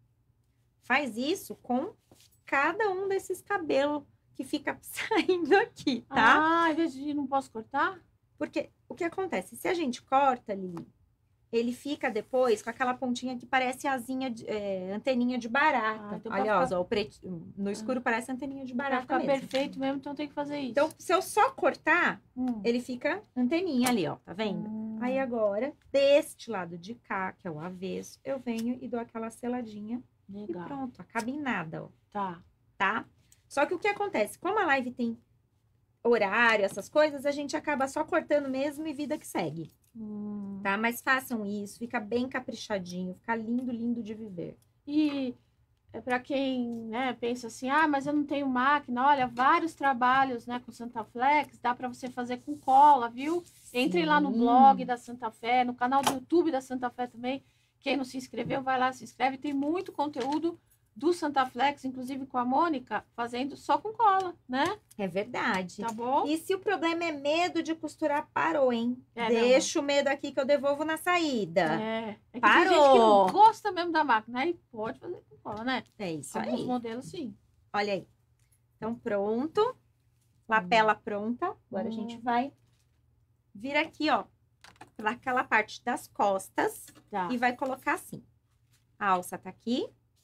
Faz isso com cada um desses cabelos que fica saindo aqui, tá? Ah, em vez de não posso cortar? Porque o que acontece? Se a gente corta, Lili, ele fica depois com aquela pontinha que parece asinha, de, é, anteninha de barata. Ah, então pra Olha, ficar- ó, o preto, no escuro parece anteninha de Pra barata ficar mesmo. perfeito mesmo, então tem que fazer isso. Então, se eu só cortar, Hum. ele fica anteninha ali, ó, tá vendo? Hum. Aí agora, deste lado de cá, que é o avesso, eu venho e dou aquela seladinha e Legal. pronto, acaba em nada, ó, Tá. tá? Só que o que acontece? Como a live tem horário, essas coisas, a gente acaba só cortando mesmo e vida que segue, Hum. tá? Mas façam isso, fica bem caprichadinho, fica lindo, lindo de viver. E é para quem, né, pensa assim, ah, mas eu não tenho máquina. Olha, vários trabalhos, né, com Santa Flex, dá para você fazer com cola, viu? Entrem lá no Sim. blog da Santa Fé, no canal do YouTube da Santa Fé também. Quem não se inscreveu, vai lá, se inscreve. Tem muito conteúdo do Santa Flex, inclusive com a Mônica, fazendo só com cola, né? É verdade. Tá bom? E se o problema é medo de costurar, parou, hein? É, Deixa o medo aqui que eu devolvo na saída. É. É que tem gente que Parou. não gosta mesmo da máquina, aí pode fazer com cola, né? É isso Alguns aí. modelos, sim. Olha aí. Então, pronto. Lapela pronta. Agora a Hum. gente vai vir aqui, ó, para aquela parte das costas Tá. e vai colocar assim. A alça tá aqui.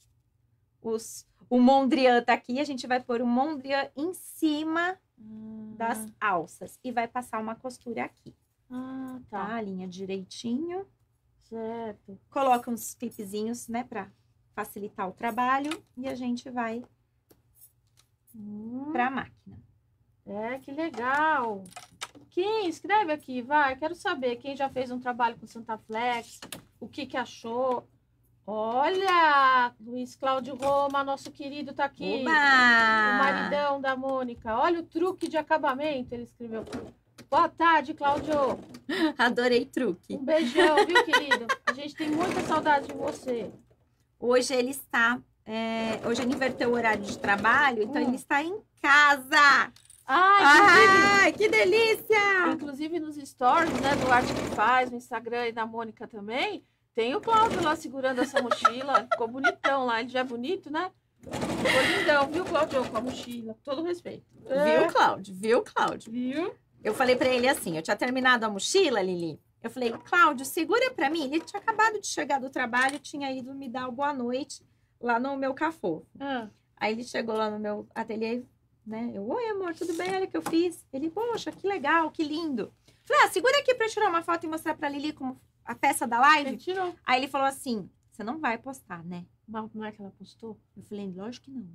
Os, o Mondrian tá aqui. A gente vai pôr o Mondrian em cima Hum. das alças e vai passar uma costura aqui, Ah, tá? tá. A linha direitinho. Certo. Coloca uns clipezinhos, né, para facilitar o trabalho e a gente vai Hum. para a máquina. É, que legal. Quem? Escreve aqui, vai. Quero saber quem já fez um trabalho com Santa Flex, o que que achou. Olha, Luiz Cláudio Roma, nosso querido, tá aqui. Oba! O maridão da Mônica. Olha o truque de acabamento, ele escreveu. Boa tarde, Cláudio. Adorei truque. Um beijão, viu, querido? A gente tem muita saudade de você. Hoje ele está. é, hoje ele inverteu o horário de trabalho, então Hum. ele está em casa. Ah, Ai, que delícia! inclusive, inclusive nos stories, né, do Arte que Faz, no Instagram e da Mônica também, tem o Cláudio lá segurando essa mochila. Ficou bonitão lá. Ele já é bonito, né? Ficou lindão, viu, Cláudio? Com a mochila. Com todo respeito. Viu, Cláudio? Viu, Cláudio? Viu? Eu falei pra ele assim: eu tinha terminado a mochila, Lili. Eu falei, Cláudio, segura pra mim. Ele tinha acabado de chegar do trabalho, tinha ido me dar o boa noite lá no meu cafofo. Ah, Aí ele chegou lá no meu ateliê, né? Eu, oi, amor, tudo bem? Olha o que eu fiz. Ele, poxa, que legal, que lindo. Falei, ah, segura aqui pra eu tirar uma foto e mostrar pra Lili como a peça da ele live. tirou. Aí ele falou assim, você não vai postar, né? Mas não é que ela postou? Eu falei, lógico que não.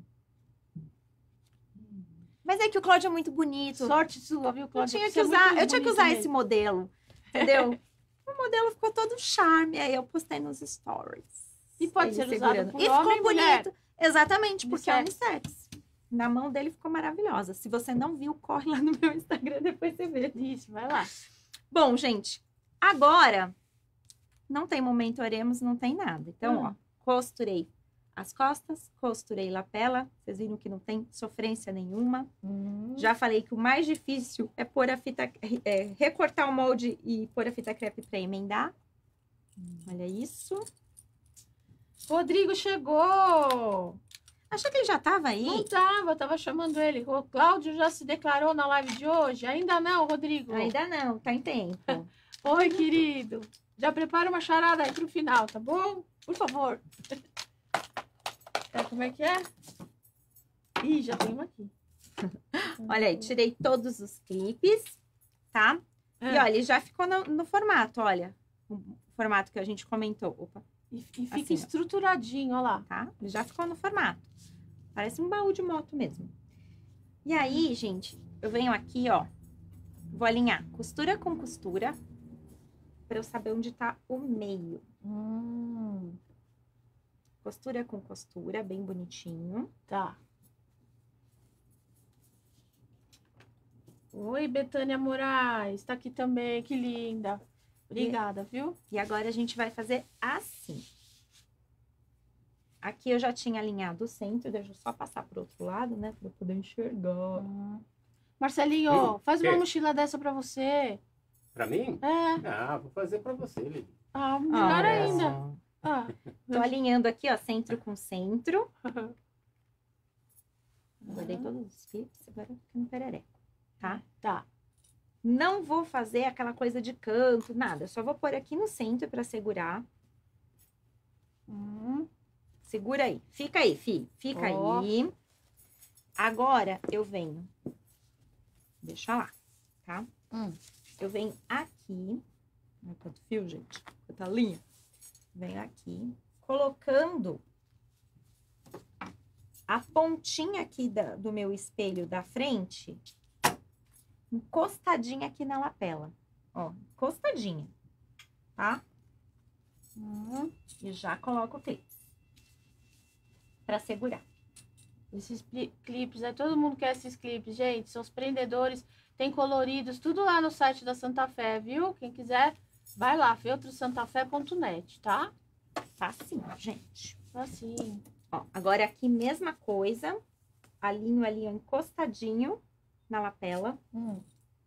Mas é que o Cláudio é muito bonito. Sorte sua, viu, Eu Cláudia? tinha Você que é usar, muito eu tinha que bonito usar mesmo. esse modelo, entendeu? O modelo ficou todo charme. Aí eu postei nos stories. E pode Ele ser usado segurando. por E homem ficou e mulher. bonito. Exatamente, porque é Unissex. unissex. Na mão dele ficou maravilhosa. Se você não viu, corre lá no meu Instagram, depois você vê. Isso, vai lá. Bom, gente, agora não tem momento oremos, não tem nada. Então, Hum. ó, costurei as costas, costurei lapela. Vocês viram que não tem sofrência nenhuma. Já falei que o mais difícil é pôr a fita, é, recortar o molde e pôr a fita crepe para emendar. Olha isso. Rodrigo chegou! Achei que ele já tava aí. Não tava, eu tava chamando ele. O Cláudio já se declarou na live de hoje? Ainda não, Rodrigo? Ainda não, tá em tempo. Oi, querido. Já prepara uma charada aí pro final, tá bom? Por favor. É, como é que é? Ih, já tem uma aqui. Olha aí, tirei todos os clipes, tá? E É, olha, ele já ficou no, no formato, olha. O formato que a gente comentou. Opa, e, e fica assim, ó. estruturadinho, ó lá. tá? Ele já ficou no formato. Parece um baú de moto mesmo. E aí, gente, eu venho aqui, ó. Vou alinhar costura com costura para eu saber onde tá o meio. Hum, Costura com costura, bem bonitinho. tá. Oi, Betânia Moraes. Tá aqui também, que linda. Obrigada, viu? E agora a gente vai fazer assim. Aqui eu já tinha alinhado o centro, deixa eu só passar pro outro lado, né? Pra eu poder enxergar. Marcelinho, Hum, faz uma quê? mochila dessa pra você. Pra mim? É. Ah, vou fazer pra você, Lili. Ah, melhor Ah, ainda. Ah, Tô alinhando aqui, ó, centro com centro. Guardei todos os clipes, agora fica no perereco, tá? Tá. Não vou fazer aquela coisa de canto, nada. Eu só vou pôr aqui no centro pra segurar. Hum, Segura aí. Fica aí, fi. Fica Ó. aí. Agora, eu venho. Deixa lá, tá? hum. Eu venho aqui. Ai, quanto fio, gente. Quanta linha. Venho aqui. Colocando a pontinha aqui da- do meu espelho da frente. Encostadinha aqui na lapela. Ó, encostadinha. Tá? Hum. E já coloco o clipe. Pra segurar. Esses pli- clipes, aí todo mundo quer esses clipes, gente. São os prendedores, tem coloridos, tudo lá no site da Santa Fé, viu? Quem quiser, vai lá, feltro santa fé ponto net, tá? Facinho, gente. Assim. Ó, agora aqui, mesma coisa. Alinho ali, ó, encostadinho na lapela. Hum.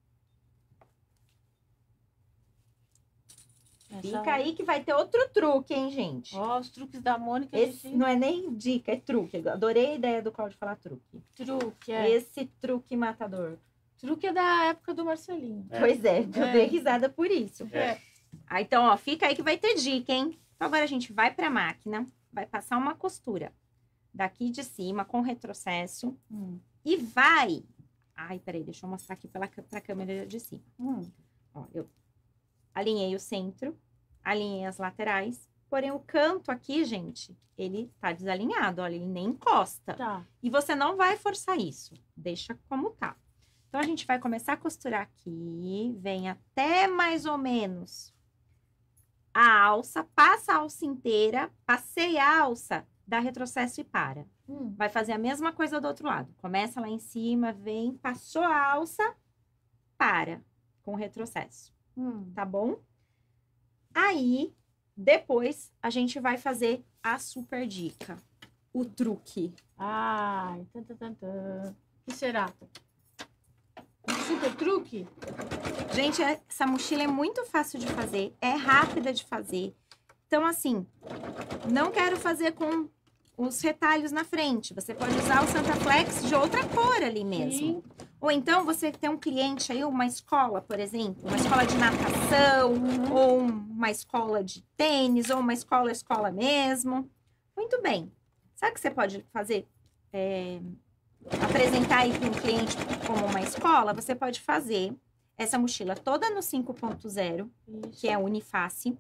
Essa- Fica aí que vai ter outro truque, hein, gente? Ó, os truques da Mônica, a Esse gente... não é nem dica, é truque. Eu adorei a ideia do Cláudio falar truque. Truque, é. Esse truque matador. Truque é da época do Marcelinho. É. Pois é, eu É. dei risada por isso. É. Ah, então, ó, fica aí que vai ter dica, hein? Então, agora a gente vai pra máquina, vai passar uma costura daqui de cima com retrocesso Hum. e vai... Ai, peraí, deixa eu mostrar aqui pela, pra câmera de cima. Hum. Ó, eu alinhei o centro, alinhei as laterais, porém o canto aqui, gente, ele tá desalinhado, olha, ele nem encosta. Tá. E você não vai forçar isso, deixa como tá. Então, a gente vai começar a costurar aqui, vem até mais ou menos a alça, passa a alça inteira, passei a alça, dá retrocesso e para. Hum. Vai fazer a mesma coisa do outro lado. Começa lá em cima, vem, passou a alça, para com retrocesso, Hum. tá bom? Aí, depois, a gente vai fazer a super dica, o truque. Ai, tan, tan, tan, tan. O que será? Um super truque? Gente, essa mochila é muito fácil de fazer, é rápida de fazer. Então, assim, não quero fazer com os retalhos na frente. Você pode usar o Santa Flex de outra cor ali mesmo. Sim. Ou então você tem um cliente aí, uma escola, por exemplo, uma escola de natação, ou uma escola de tênis, ou uma escola, escola mesmo. Muito bem. Sabe o que você pode fazer? É, apresentar aí para um cliente como uma escola, você pode fazer essa mochila toda no cinco ponto zero, que é a Uniface.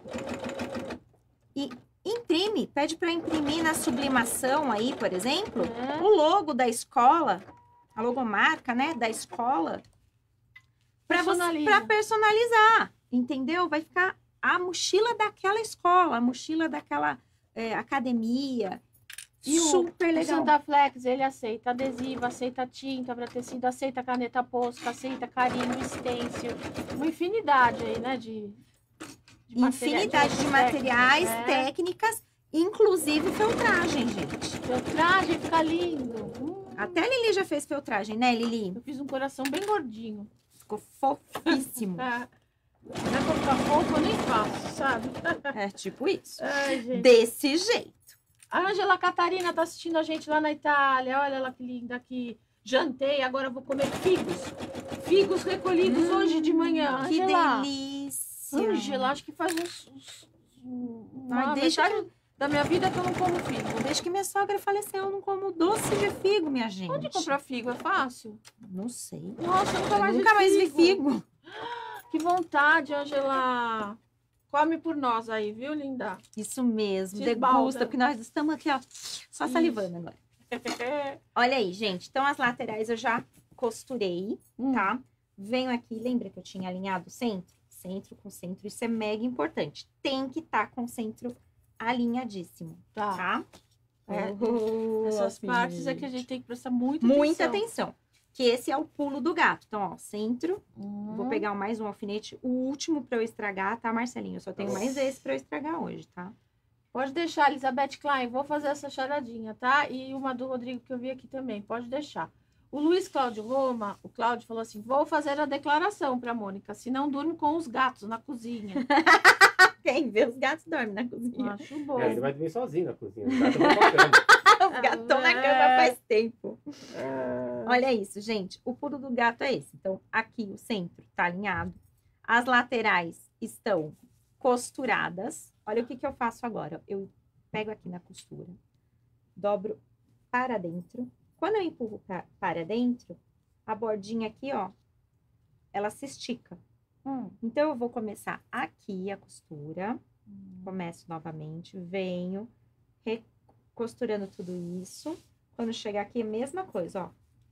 E imprime, pede para imprimir na sublimação aí, por exemplo, É. o logo da escola, a logomarca, né, da escola, para Personaliza. personalizar, entendeu? Vai ficar a mochila daquela escola, a mochila daquela é, academia. E o, Super o legal. Santa Flex, ele aceita adesivo, aceita tinta para tecido, aceita caneta posca, aceita carimbo, stencil, uma infinidade aí, né, de, de Infinidade de materiais, técnicas, inclusive filtragem, gente. Filtragem fica lindo. Hum, Até a Lili já fez filtragem, né, Lili? eu fiz um coração bem gordinho. Ficou fofíssimo. É. Não é pra ficar fofo, eu nem faço, sabe? É tipo isso. Ai, gente. Desse jeito. A Ângela Catarina tá assistindo a gente lá na Itália. Olha ela que linda aqui. Jantei, agora eu vou comer figos. Figos recolhidos Hum, hoje de manhã. Que Ângela. delícia. Ângela, acho que faz uns, uns, uma Ai, desde metade da minha vida que eu não como figo. Desde que minha sogra faleceu, eu não como doce de figo, minha gente. Onde comprar figo? É fácil? Não sei. Nossa, eu nunca Eu mais nunca vi mais vi figo. figo. Que vontade, Ângela. Come por nós aí, viu, linda? Isso mesmo, Se degusta, esbalda. porque nós estamos aqui, ó, só salivando agora. Olha aí, gente. Então, as laterais eu já costurei, tá? Venho aqui, lembra que eu tinha alinhado o centro? Centro com centro, isso é mega importante. Tem que estar com o centro alinhadíssimo, Tá. tá? É, Oh, essas partes é que a gente tem que prestar muita atenção. Muita atenção. Que esse é o pulo do gato. Então, ó, centro. Hum. Vou pegar mais um alfinete, o último pra eu estragar, tá, Marcelinho? Eu só tenho mais esse pra eu estragar hoje, tá? Pode deixar, Elizabeth Klein. Vou fazer essa charadinha, tá? E uma do Rodrigo que eu vi aqui também. Pode deixar. O Luiz Cláudio Roma, o Cláudio falou assim: vou fazer a declaração pra Mônica, se não durmo com os gatos na cozinha. Quem vê os gatos dorme na cozinha. Acho bom. É, ele vai dormir sozinho na cozinha. Os gatos vão pra cama. Os gatos estão na cama faz tempo. Olha isso, gente. O pulo do gato é esse. Então, aqui o centro tá alinhado. As laterais estão costuradas. Olha o que que eu faço agora. Eu pego aqui na costura, dobro para dentro. Quando eu empurro pra, para dentro, a bordinha aqui, ó, ela se estica. Hum. Então, eu vou começar aqui a costura. Começo novamente, venho, costurando tudo isso. Quando chegar aqui, a mesma coisa, ó.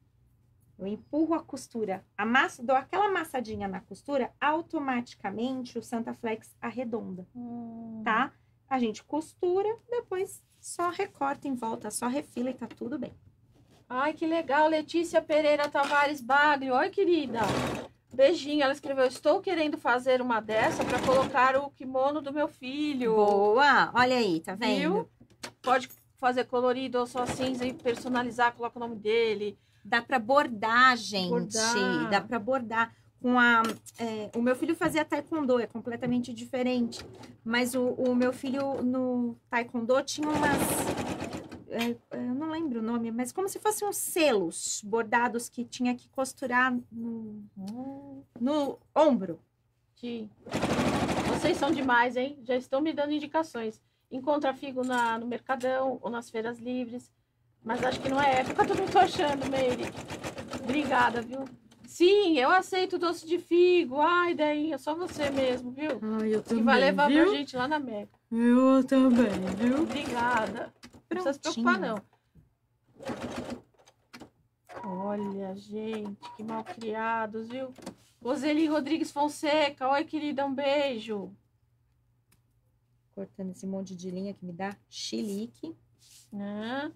Eu empurro a costura, amasso, dou aquela amassadinha na costura, automaticamente o Santa Flex arredonda, Hum. tá? A gente costura, depois só recorta em volta, só refila e tá tudo bem. Ai, que legal. Letícia Pereira Tavares Baglio. Oi, querida. Beijinho. Ela escreveu: estou querendo fazer uma dessa para colocar o kimono do meu filho. Boa! Olha aí, tá vendo? Viu? Pode fazer colorido ou só cinza e personalizar, coloca o nome dele. Dá pra bordar, gente. Bordar. Dá pra bordar. Com a, é, o meu filho fazia taekwondo, é completamente diferente. Mas o, o meu filho no taekwondo tinha umas... É, eu não lembro o nome, mas como se fossem uns selos bordados que tinha que costurar no, no ombro. Sim. Vocês são demais, hein? Já estão me dando indicações. Encontra figo na, no Mercadão ou nas feiras livres. Mas acho que não é época, eu não tô achando, Meire. Obrigada, viu? Sim, eu aceito doce de figo. Ai, Dainha, só você mesmo, viu? Ai, eu Que vai levar pra gente lá na Mega. Eu também, viu? Obrigada. Não precisa se Prontinho. preocupar, não. Olha, gente, que mal criados, viu? Roseli Rodrigues Fonseca. Oi, querida, um beijo. Cortando esse monte de linha que me dá chilique. Ah.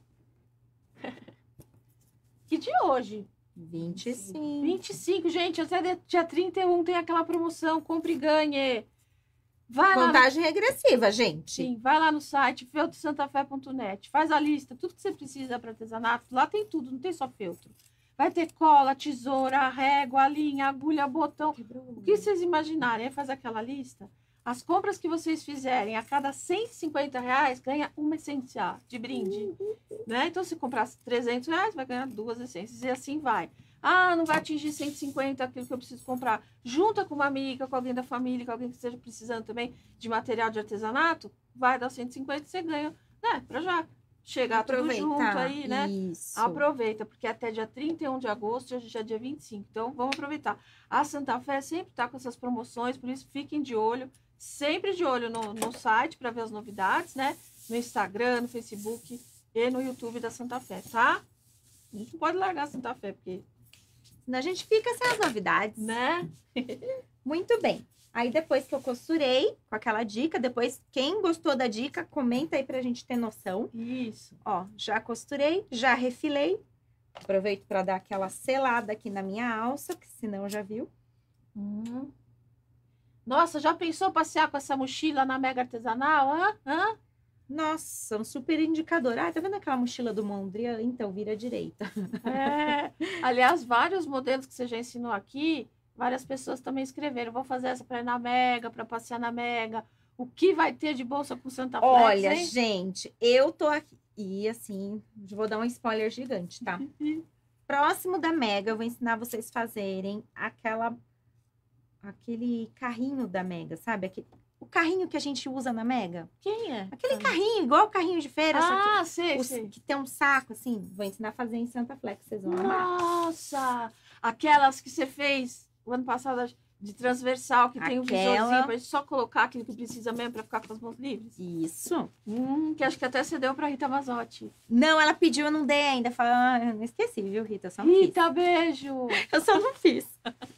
Que dia é hoje? vinte e cinco. vinte e cinco, gente. Até dia trinta e um tem aquela promoção. Compre e ganhe. Vai lá. Contagem regressiva, gente. Sim, vai lá no site feltro santa fé ponto net, faz a lista, tudo que você precisa para artesanato, lá tem tudo, não tem só feltro. Vai ter cola, tesoura, régua, linha, agulha, botão, o que vocês imaginarem, aí faz aquela lista. As compras que vocês fizerem a cada cento e cinquenta reais, ganha uma essência de brinde, né? Então, se comprar trezentos reais, vai ganhar duas essências e assim vai. Ah, não vai atingir cento e cinquenta aquilo que eu preciso comprar. Junta com uma amiga, com alguém da família, com alguém que esteja precisando também de material de artesanato, vai dar cento e cinquenta e você ganha, né? Pra já chegar tudo junto aí, né? Isso. Aproveita, porque até dia trinta e um de agosto, hoje já é dia vinte e cinco. Então, vamos aproveitar. A Santa Fé sempre tá com essas promoções, por isso fiquem de olho. Sempre de olho no, no site para ver as novidades, né? No Instagram, no Facebook e no YouTube da Santa Fé, tá? A gente não pode largar a Santa Fé, porque... Senão a gente fica sem as novidades. Né? Muito bem. Aí depois que eu costurei com aquela dica, depois quem gostou da dica, comenta aí pra gente ter noção. Isso. Ó, já costurei, já refilei. Aproveito para dar aquela selada aqui na minha alça, que senão já viu. Hum. Nossa, já pensou passear com essa mochila na Mega Artesanal? Hã? Hã? Nossa, um super indicador. Ah, tá vendo aquela mochila do Mondrian? Então, vira à direita. É. Aliás, vários modelos que você já ensinou aqui, várias pessoas também escreveram. Vou fazer essa para ir na Mega, para passear na Mega. O que vai ter de bolsa com Santa Flex, Olha, hein? gente, eu tô aqui. E assim, vou dar um spoiler gigante, tá? Próximo da Mega, eu vou ensinar vocês a fazerem aquela... Aquele carrinho da Mega, sabe? Aquele... O carrinho que a gente usa na Mega. Quem é? Aquele carrinho, igual o carrinho de feira, só que... Ah, sei, Os- sei. que tem um saco, assim, vou ensinar a fazer em Santa Flex, vocês vão amar. Nossa! Aquelas que você fez o ano passado de transversal, que tem um Aquela- visorzinho pra gente só colocar aquilo que precisa mesmo pra ficar com as mãos livres. Isso. Hum, que acho que até você deu pra Rita Mazotti. Não, ela pediu, eu não dei ainda. Falei, ah, eu não esqueci, viu, Rita? Eu só não Rita, beijo! fiz. Eu só não fiz.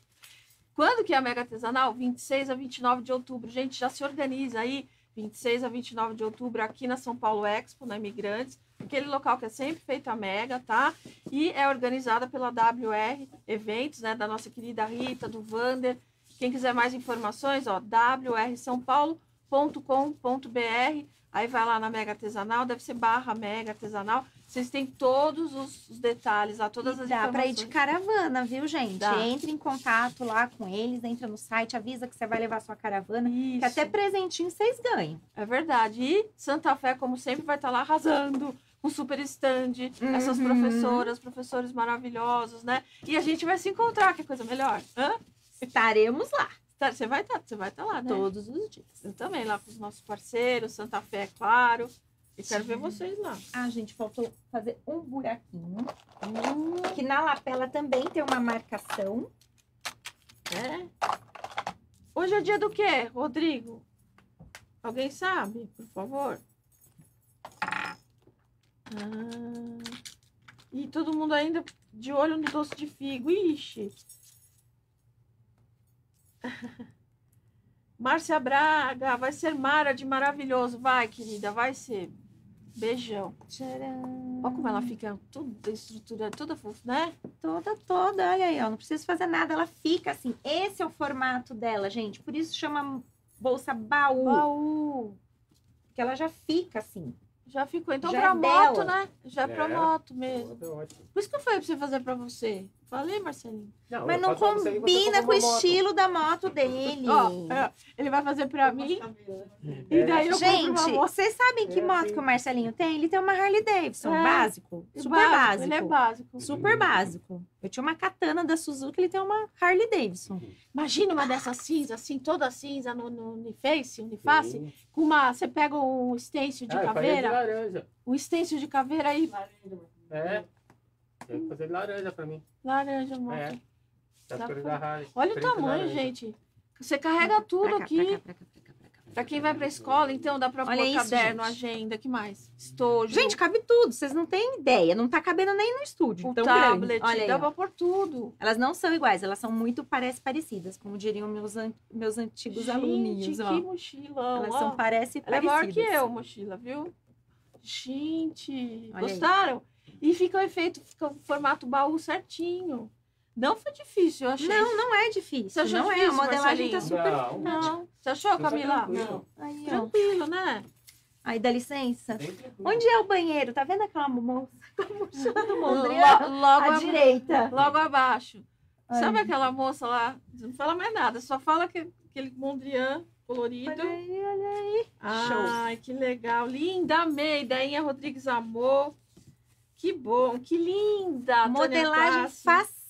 Quando que é a Mega Artesanal? vinte e seis a vinte e nove de outubro. Gente, já se organiza aí. vinte e seis a vinte e nove de outubro aqui na São Paulo Expo, na Imigrantes. Aquele local que é sempre feita a Mega, tá? E é organizada pela W R Eventos, né? Da nossa querida Rita, do Vander. Quem quiser mais informações, ó, w r são paulo ponto com ponto b r. Aí vai lá na Mega Artesanal, deve ser barra Mega Artesanal. Vocês têm todos os, os detalhes lá, todas E as dá pra ir informações. de caravana, viu, gente? Dá. Entre em contato lá com eles, entra no site, avisa que você vai levar sua caravana. Isso. Que até presentinho vocês ganham. É verdade. E Santa Fé, como sempre, vai estar lá arrasando. Um super stand, essas Uhum. professoras, professores maravilhosos, né? E a gente vai se encontrar, que é coisa melhor. Hã? Estaremos lá Tá, Você vai estar, você vai estar lá, né? todos os dias. Eu também, lá com os nossos parceiros, Santa Fé, é claro. E quero ver vocês lá. Ah, gente, faltou fazer um buraquinho. Hum, Que na lapela também tem uma marcação. é. Hoje é dia do quê, Rodrigo? Alguém sabe, por favor? Ah. E todo mundo ainda de olho no doce de figo. Ixi. Márcia Braga, vai ser Mara de maravilhoso. Vai, querida, vai ser. Beijão. Tcharam. Olha como ela fica toda estrutura, toda fofa, né? Toda, toda. Olha aí, ó. Não preciso fazer nada. Ela fica assim. Esse é o formato dela, gente. Por isso chama bolsa baú. Baú. Porque ela já fica assim. Já ficou. Então, Já pra é moto, dela. né? Já é pra É. moto mesmo. Tudo ótimo. Por isso que eu falei pra você fazer pra você. Falei, Marcelinho. Não, Mas eu não faço pra você e você combina compra com o uma moto. estilo da moto dele. Ó, é, ele vai fazer pra mim. E daí eu compro uma Gente, moto. vocês sabem que É, moto sim. que o Marcelinho tem? Ele tem uma Harley Davidson, É. básico. Super Básico, básico. Ele é básico. Super básico. Eu tinha uma katana da Suzuki, ele tem uma Harley Davidson. Imagina uma dessas cinzas, assim, toda cinza no, no Uniface, Uniface, Sim. com uma. Você pega um stencil de Ah, eu faria de caveira, laranja. um stencil de caveira aí, É. Eu vou fazer de laranja pra mim. laranja, moto. É. Das Dá cores pra- da Harley. Olha o Preto e tamanho, laranja. gente. Você carrega tudo Pra cá, aqui. pra cá, pra cá, pra cá, pra cá. Pra quem vai pra escola, então dá pra Olha pôr isso, caderno, gente. agenda, que mais? Estojo. Gente, cabe tudo, vocês não têm ideia. Não tá cabendo nem no estúdio. o Tão tablet, grande. Olha aí, dá ó. pra pôr tudo. Elas não são iguais, elas são muito parece parecidas, como diriam meus, an- meus antigos Gente, aluninhos. que Ó. mochilão. Elas ó. são parece Ela é parecidas. maior que eu, mochila, viu? Gente, Olha aí. gostaram? E fica o efeito, fica o formato baú certinho. Não foi difícil, eu achei. Não, não é difícil. Você achou não é, a difícil, modelagem tá Marcelinho? super Não. Não. Você achou, Super Camila? tranquilo. Aí, ó. Tranquilo, né? Aí, dá licença. Bem tranquilo. Onde é o banheiro? Tá vendo aquela moça com a mochila do Mondrian? Lo- logo, À a- direita. logo abaixo. Ai. Sabe aquela moça lá? Não fala mais nada, só fala que, aquele Mondrian colorido. Olha aí, olha aí. Ai, que legal. Linda, amei. Dainha Rodrigues amou. Que bom, que linda. Tânia Modelagem Tassi. facílima.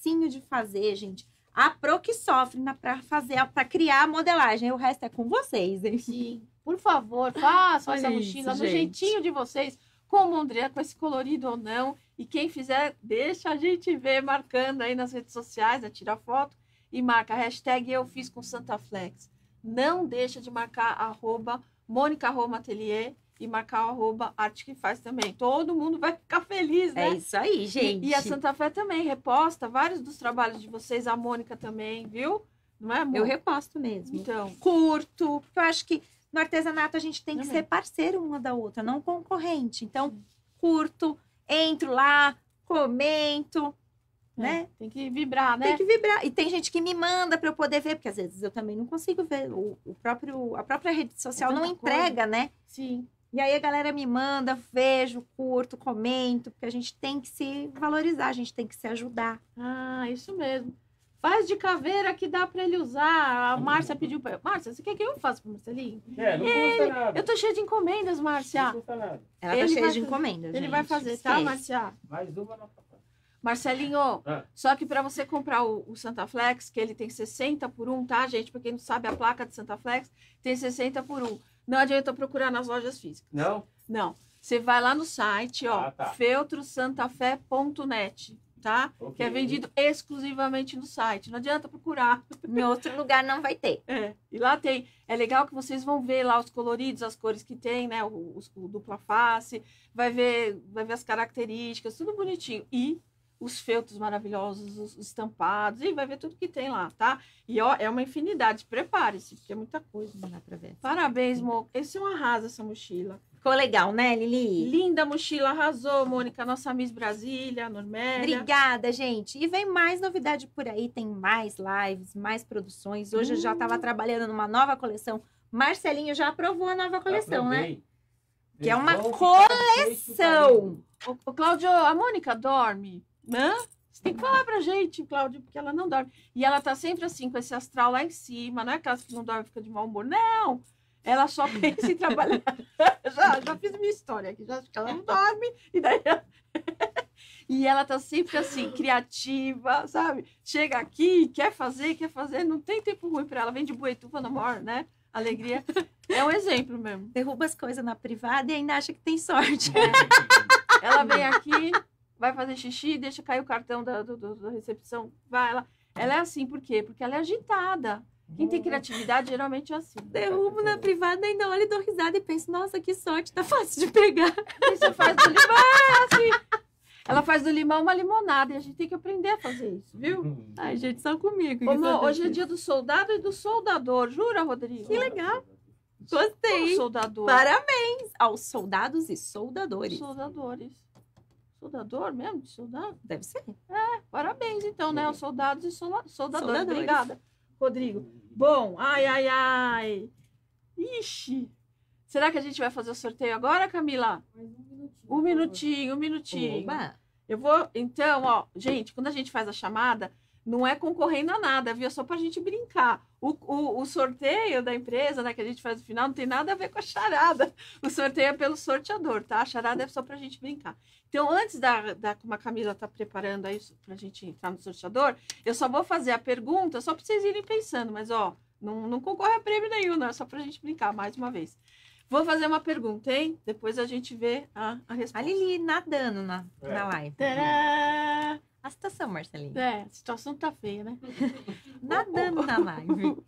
facinho de fazer, gente. A Pro que sofre para fazer, para criar a modelagem. O resto é com vocês, hein? Sim. Por favor, façam Olha essa isso, mochila no gente. jeitinho de vocês, com o Mondrian, com esse colorido ou não. E quem fizer, deixa a gente ver, marcando aí nas redes sociais, né? Tira foto e marca a hashtag Eu Fiz com Santaflex. Não deixa de marcar arroba Mônica Roma Atelier e marcar o arroba Arte que Faz também. Todo mundo vai ficar feliz, né? É isso aí, gente. E, e a Santa Fé também reposta vários dos trabalhos de vocês, a Mônica também, viu? Não é, amor? Eu reposto mesmo. Então, Curto, porque eu acho que no artesanato a gente tem que Também. ser parceiro uma da outra, não concorrente. Então, curto, entro lá, comento, né? é, tem que vibrar, né? Tem que vibrar. E tem gente que me manda para eu poder ver, porque às vezes eu também não consigo ver. O, o próprio, a própria rede social não tanta entrega, né? Sim. E aí a galera me manda, vejo, curto, comento, porque a gente tem que se valorizar, a gente tem que se ajudar. Ah, isso mesmo. Faz de caveira que dá para ele usar. A Márcia pediu para... Márcia, você quer que eu faça para Marcelinho? É, não custa nada. Eu tô cheia de encomendas, Márcia. Não custa nada. Ela Ele tá cheia vai de fazer- encomendas, Ele gente. vai fazer, tá, Esquece. Márcia? Mais uma na papai. Marcelinho, Ah. só que para você comprar o, o Santaflex, que ele tem sessenta por um, tá, gente? Para quem não sabe, a placa de Santaflex tem sessenta por um. Não adianta procurar nas lojas físicas. Não? Não. Você vai lá no site, ó, Ah, tá. feltro santafé ponto net, tá? Ok. Que é vendido exclusivamente no site. Não adianta procurar. Em outro lugar não vai ter. É. E lá tem. É legal que vocês vão ver lá os coloridos, as cores que tem, né? O, os- o dupla face, vai ver, vai ver as características, tudo bonitinho. E os feltros maravilhosos, os, os estampados, e vai ver tudo que tem lá, tá? E ó, é uma infinidade. Prepare-se, porque é muita coisa. Não dá pra ver. Parabéns, Mo. Esse é um arraso, essa mochila. Ficou legal, né, Lili? Linda mochila, arrasou, Mônica, nossa Miss Brasília, Normélia. Obrigada, gente. E vem mais novidade por aí, tem mais lives, mais produções. Hoje eu já estava trabalhando numa nova coleção. Marcelinho já aprovou a nova coleção, né? Aprovei. Que é Eles uma vão ficar de queixo São. Ô, ô, Cláudio, a Mônica dorme, né? Você tem que falar pra gente, Cláudio, porque ela não dorme. E ela tá sempre assim, com esse astral lá em cima. Não é aquelas que não dorme e fica de mau humor. Não! Ela só pensa em trabalhar. já, já fiz minha história aqui. Já acho que ela não dorme. E daí... E ela tá sempre assim, criativa, sabe? Chega aqui, quer fazer, quer fazer. Não tem tempo ruim pra ela. Vem de Boituva na maior, né? Alegria. É um exemplo mesmo. Derruba as coisas na privada e ainda acha que tem sorte. Ela vem aqui, vai fazer xixi, deixa cair o cartão da, do, do- da recepção. Vai, ela, ela é assim, por quê? Porque ela é agitada. Quem tem criatividade geralmente é assim. Derrubo na privada e ainda olho e dou risada e penso, nossa, que sorte, tá fácil de pegar. E você faz do limão, é assim. Ela faz do limão uma limonada e a gente tem que aprender a fazer isso, viu? Ai, gente, só comigo. que Ô, Mo, acontece hoje é isso. dia do soldado e do soldador, jura, Rodrigo? Que legal. Como Gostei. soldador? Parabéns aos soldados e soldadores. Soldadores. Soldador mesmo? De soldado? Deve ser. Parabéns, então, né? Os soldados e sola- soldadores. Soldadores. Obrigada, Rodrigo. Bom, ai, ai, ai. Ixi. Será que a gente vai fazer o sorteio agora, Camila? Um minutinho, um minutinho. Oba. Eu vou, então, ó, gente, quando a gente faz a chamada, não é concorrendo a nada, viu? É só pra gente brincar. O, o, o sorteio da empresa, né, que a gente faz no final, não tem nada a ver com a charada. O sorteio é pelo sorteador, tá? A charada é só pra gente brincar. Então, antes da, da como a Camila tá preparando aí pra gente entrar no sorteador, eu só vou fazer a pergunta, só pra vocês irem pensando, mas, ó, não, não concorre a prêmio nenhum, não, é só pra gente brincar mais uma vez. Vou fazer uma pergunta, hein? Depois a gente vê a, a resposta. A Lili nadando na, É. na live. Tadá! A situação, Marcelinho. É, a situação tá feia, né? Nadando na live.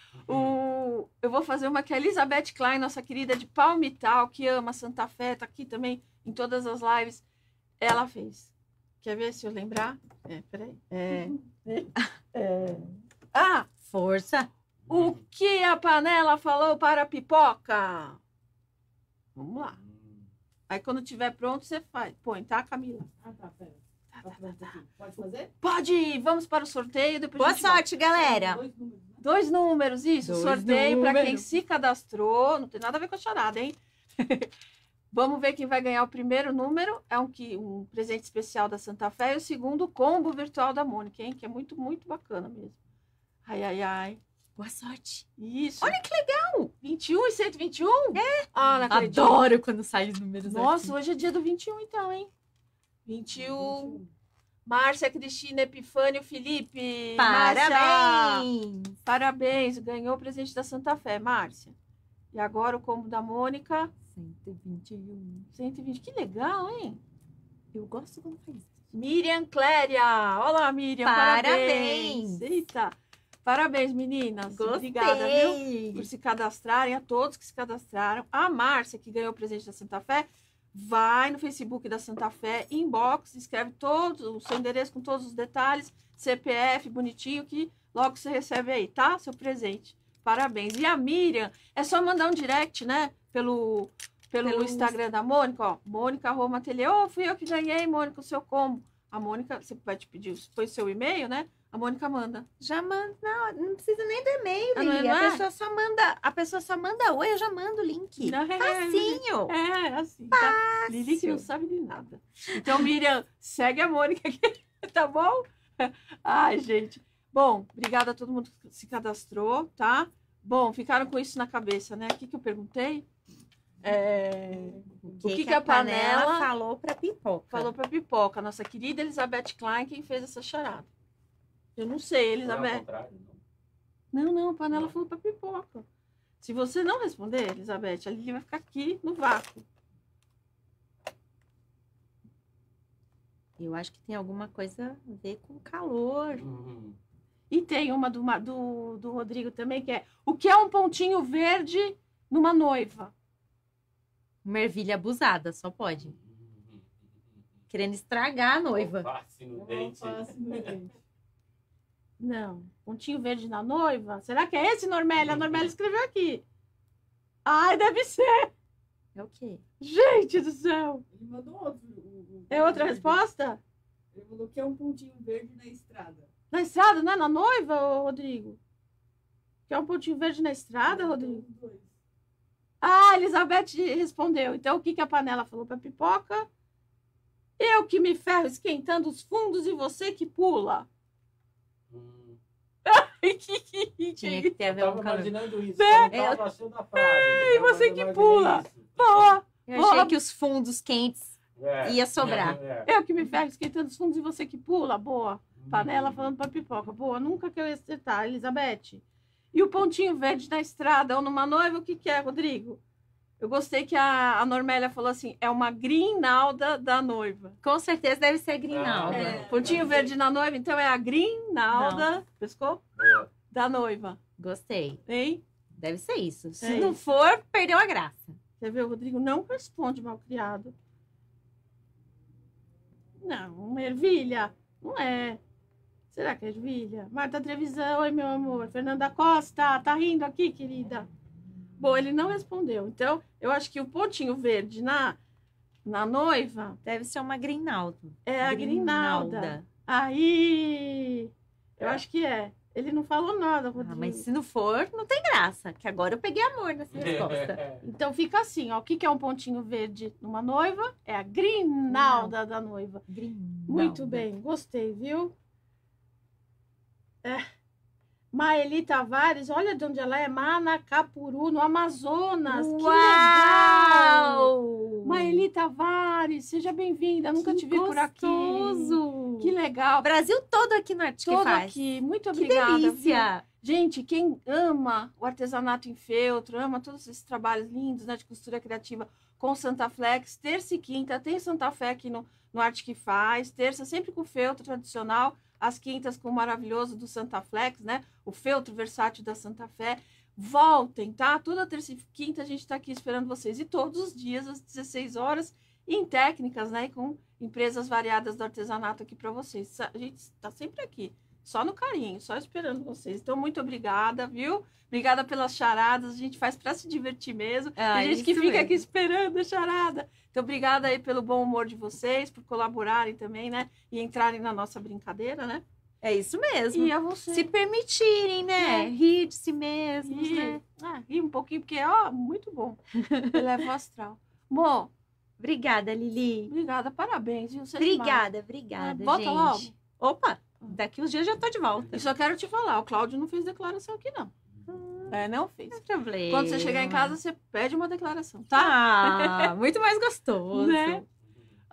O, eu vou fazer uma que a Elizabeth Klein, nossa querida de Palmital, que ama Santa Fé, tá aqui também em todas as lives. Ela fez. Quer ver se eu lembrar? É, peraí. É, é, é. Ah! Força. O que a panela falou para a pipoca? Vamos lá. Aí quando tiver pronto, você faz. Põe, tá, Camila? Ah, tá, pera. Tá, tá, tá, tá. Pode fazer? Pode ir, vamos para o sorteio. Depois a Boa gente volta. sorte, galera. Dois números, né? Dois números, isso. Dois sorteio para quem números. se cadastrou. Não tem nada a ver com a charada, hein? Vamos ver quem vai ganhar o primeiro número. É um, que, um presente especial da Santa Fé. E o segundo, o combo virtual da Mônica, hein? Que é muito, muito bacana mesmo. Ai, ai, ai. Boa sorte. Isso. Olha que legal. vinte e um e cento e vinte e um? É. Ah, não acredito. Adoro quando saem os números Nossa, assim. hoje é dia do vinte e um, então, hein? vinte e um. Márcia, Cristina, Epifânio, Felipe. Márcia, Parabéns! parabéns, ganhou o presente da Santa Fé, Márcia. E agora o combo da Mônica, cento e vinte e um. cento e vinte. Que legal, hein? Eu gosto quando faz isso. Miriam Cléria. Olá, Miriam, parabéns. Parabéns. Eita, parabéns, meninas. Gostei. Obrigada, viu? Por se cadastrarem, a todos que se cadastraram. A Márcia, que ganhou o presente da Santa Fé, vai no Facebook da Santa Fé, inbox, escreve todo o seu endereço com todos os detalhes, C P F bonitinho, que logo você recebe aí, tá? Seu presente. Parabéns. E a Miriam, é só mandar um direct, né? Pelo, pelo, Pelo Instagram da Mônica, ó. Mônica arroba ateliê. Ô, fui eu que ganhei, Mônica, o seu combo. A Mônica, você vai te pedir, põe seu e-mail, né? A Mônica manda. Já manda, não, não precisa nem do e-mail, Ah, não é, Lili. não é? A pessoa só manda, a pessoa só manda oi, eu já mando o link. Não, é, Facinho. É, assim. Tá? Lili que não sabe de nada. Então, Miriam, segue a Mônica aqui, tá bom? Ai, gente. Bom, obrigada a todo mundo que se cadastrou, tá? Bom, ficaram com isso na cabeça, né? O que, que eu perguntei? É... O que, que que a panela falou pra pipoca? Falou pra Pipoca, nossa querida Elizabeth Klein, quem fez essa charada. Eu não sei, Não é ao Elizabeth. contrário, não. Não, não, a panela falou pra Pipoca. Se você não responder, Elizabeth, a Lili vai ficar aqui no vácuo. Eu acho que tem alguma coisa a ver com calor. Uhum. E tem uma do, Ma- do, do Rodrigo também, que é: o que é um pontinho verde numa noiva? Uma ervilha abusada, só pode. Querendo estragar a noiva. Alface no dente. Não, pontinho verde na noiva? Será que é esse, Normélia? A Normélia escreveu aqui. Ai, deve ser. É o quê? Gente do céu. Ele mandou outro. o- o- É outra resposta? Ele mandou que é um pontinho verde na estrada. Na estrada, não é na noiva, ô, Rodrigo? Que é um pontinho verde na estrada, Rodrigo? Os dois. Ah, Elizabeth respondeu. Então, o que, que a panela falou pra Pipoca? Eu que me ferro esquentando os fundos e você que pula. Hum. Tinha que ter a Eu ver tava com calor. imaginando isso. Né? Eu não tava achando a frase. Ei, entendeu? você Mas que eu imaginei pula. isso. Boa. Eu Boa. achei que os fundos quentes É. ia sobrar. É. Eu que me ferro esquentando os fundos e você que pula. Boa. Panela falando pra Pipoca. Boa, nunca que eu ia acertar, Elizabeth. E o pontinho verde na estrada ou numa noiva, o que, que é, Rodrigo? Eu gostei que a, a Normélia falou assim: é uma grinalda da noiva. Com certeza deve ser grinalda. É. Pontinho verde na noiva, então é a grinalda. Pescou? Boa. Da noiva. Gostei. Hein? Deve ser isso. Se É não isso. for, perdeu a graça. Você vê, o Rodrigo não responde mal criado. Não, uma ervilha. Não é. Será que é ervilha? Marta Trevisan, oi, meu amor. Fernanda Costa, tá rindo aqui, querida? Bom, ele não respondeu. Então, eu acho que o pontinho verde na, na noiva Deve ser uma grinalda. é a grinalda. Aí, eu acho que é. Ele não falou nada, Rodrigo. Ah, mas se não for, não tem graça. Que agora eu peguei amor nessa resposta. Então fica assim, ó. O que que é um pontinho verde numa noiva? É a grinalda da noiva. Grinalda. Muito bem, gostei, viu? É. Maeli Tavares, olha de onde ela é, Manacapuru, no Amazonas. Que legal! Uau! Maeli Tavares, seja bem-vinda. Nunca Que te vi por aqui. gostoso! Que legal. Brasil todo aqui no Arte que Todo faz. aqui. Muito Que obrigada. viu? delícia! Gente, quem ama o artesanato em feltro, ama todos esses trabalhos lindos, né, de costura criativa com Santa Flex, terça e quinta, tem Santa Fé aqui no, no Arte que Faz, terça sempre com feltro tradicional, as quintas com o maravilhoso do Santa Flex, né, o feltro versátil da Santa Fé. Voltem, tá? Toda terça e quinta a gente está aqui esperando vocês, e todos os dias às dezesseis horas, em técnicas, né, e com empresas variadas do artesanato aqui para vocês. A gente está sempre aqui. Só no carinho, só esperando vocês. Então, muito obrigada, viu? Obrigada pelas charadas. A gente faz para se divertir mesmo. Ah, Tem gente que isso fica mesmo. aqui esperando a charada. Então, obrigada aí pelo bom humor de vocês, por colaborarem também, né? E entrarem na nossa brincadeira, né? É isso mesmo. E a você. Se permitirem, né? É. Rir de si mesmos, E, né? ah, e um pouquinho, porque, ó, muito bom. Eleva o astral. Bom, Obrigada, Lili. obrigada, parabéns, viu? Você é demais. Obrigada, obrigada, Ah, volta gente. logo. Opa, daqui uns dias já tô de volta. E só quero te falar, o Cláudio não fez declaração aqui, não. É, não fez. Não tem problema. Quando você chegar em casa, você pede uma declaração, tá? Ah, muito mais gostoso. Né?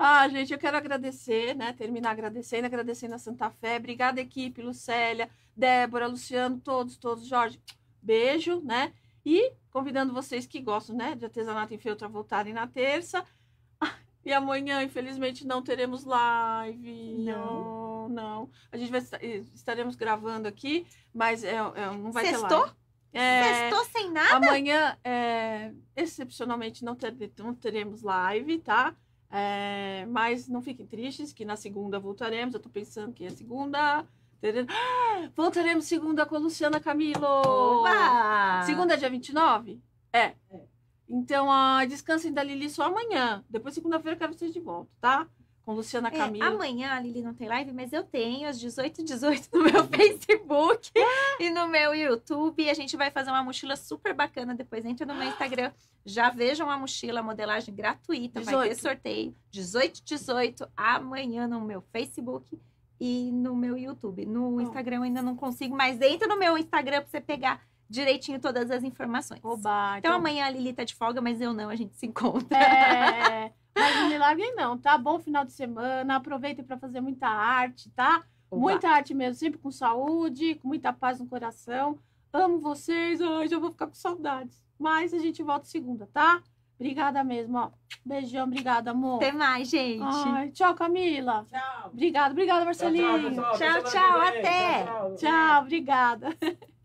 Ah, gente, eu quero agradecer, né? Terminar agradecendo, agradecendo a Santa Fé. Obrigada, equipe, Lucélia, Débora, Luciano, todos, todos. Jorge, beijo, né? E convidando vocês que gostam, né, de artesanato em feltro a voltarem na terça. E amanhã, infelizmente, não teremos live. Não. Não, não. A gente vai estar, estaremos gravando aqui, mas é, é, não vai ter Sextou? live. É, Sextou sem nada? amanhã, é, excepcionalmente, não, ter, não teremos live, tá? É, mas não fiquem tristes, que na segunda voltaremos. Eu tô pensando que é segunda. Tere- Ah, voltaremos segunda com a Luciana Camilo. Oba! Segunda, dia vinte e nove? É. É. Então, a descansem da Lili só amanhã. Depois, segunda-feira, eu quero vocês de volta, tá? Com Luciana É, Camilo. amanhã a Lili não tem live, mas eu tenho às dezoito e dezoito no meu Facebook e no meu YouTube. A gente vai fazer uma mochila super bacana. Depois entra no meu Instagram. Já vejam a mochila, modelagem gratuita. Vai ter dezoito. sorteio. dezoito e dezoito amanhã no meu Facebook e no meu YouTube. No Instagram eu ainda não consigo, mas entra no meu Instagram pra você pegar direitinho todas as informações. Oba, Então amanhã a Lili tá de folga, mas eu não, a gente se encontra. É, mas não me larguem não, tá? Bom final de semana, aproveitem para fazer muita arte, tá? Oba. Muita arte mesmo, sempre com saúde, com muita paz no coração. Amo vocês, ai, já vou ficar com saudades. Mas a gente volta segunda, tá? Obrigada mesmo, ó. Beijão, obrigada, amor. Até mais, gente. Ai, tchau, Camila. Tchau. Obrigada, obrigada, Tchau, Marcelinho. tchau, pessoal. Tchau, Até semana tchau, que vem. até. Tchau, tchau. Tchau, obrigada.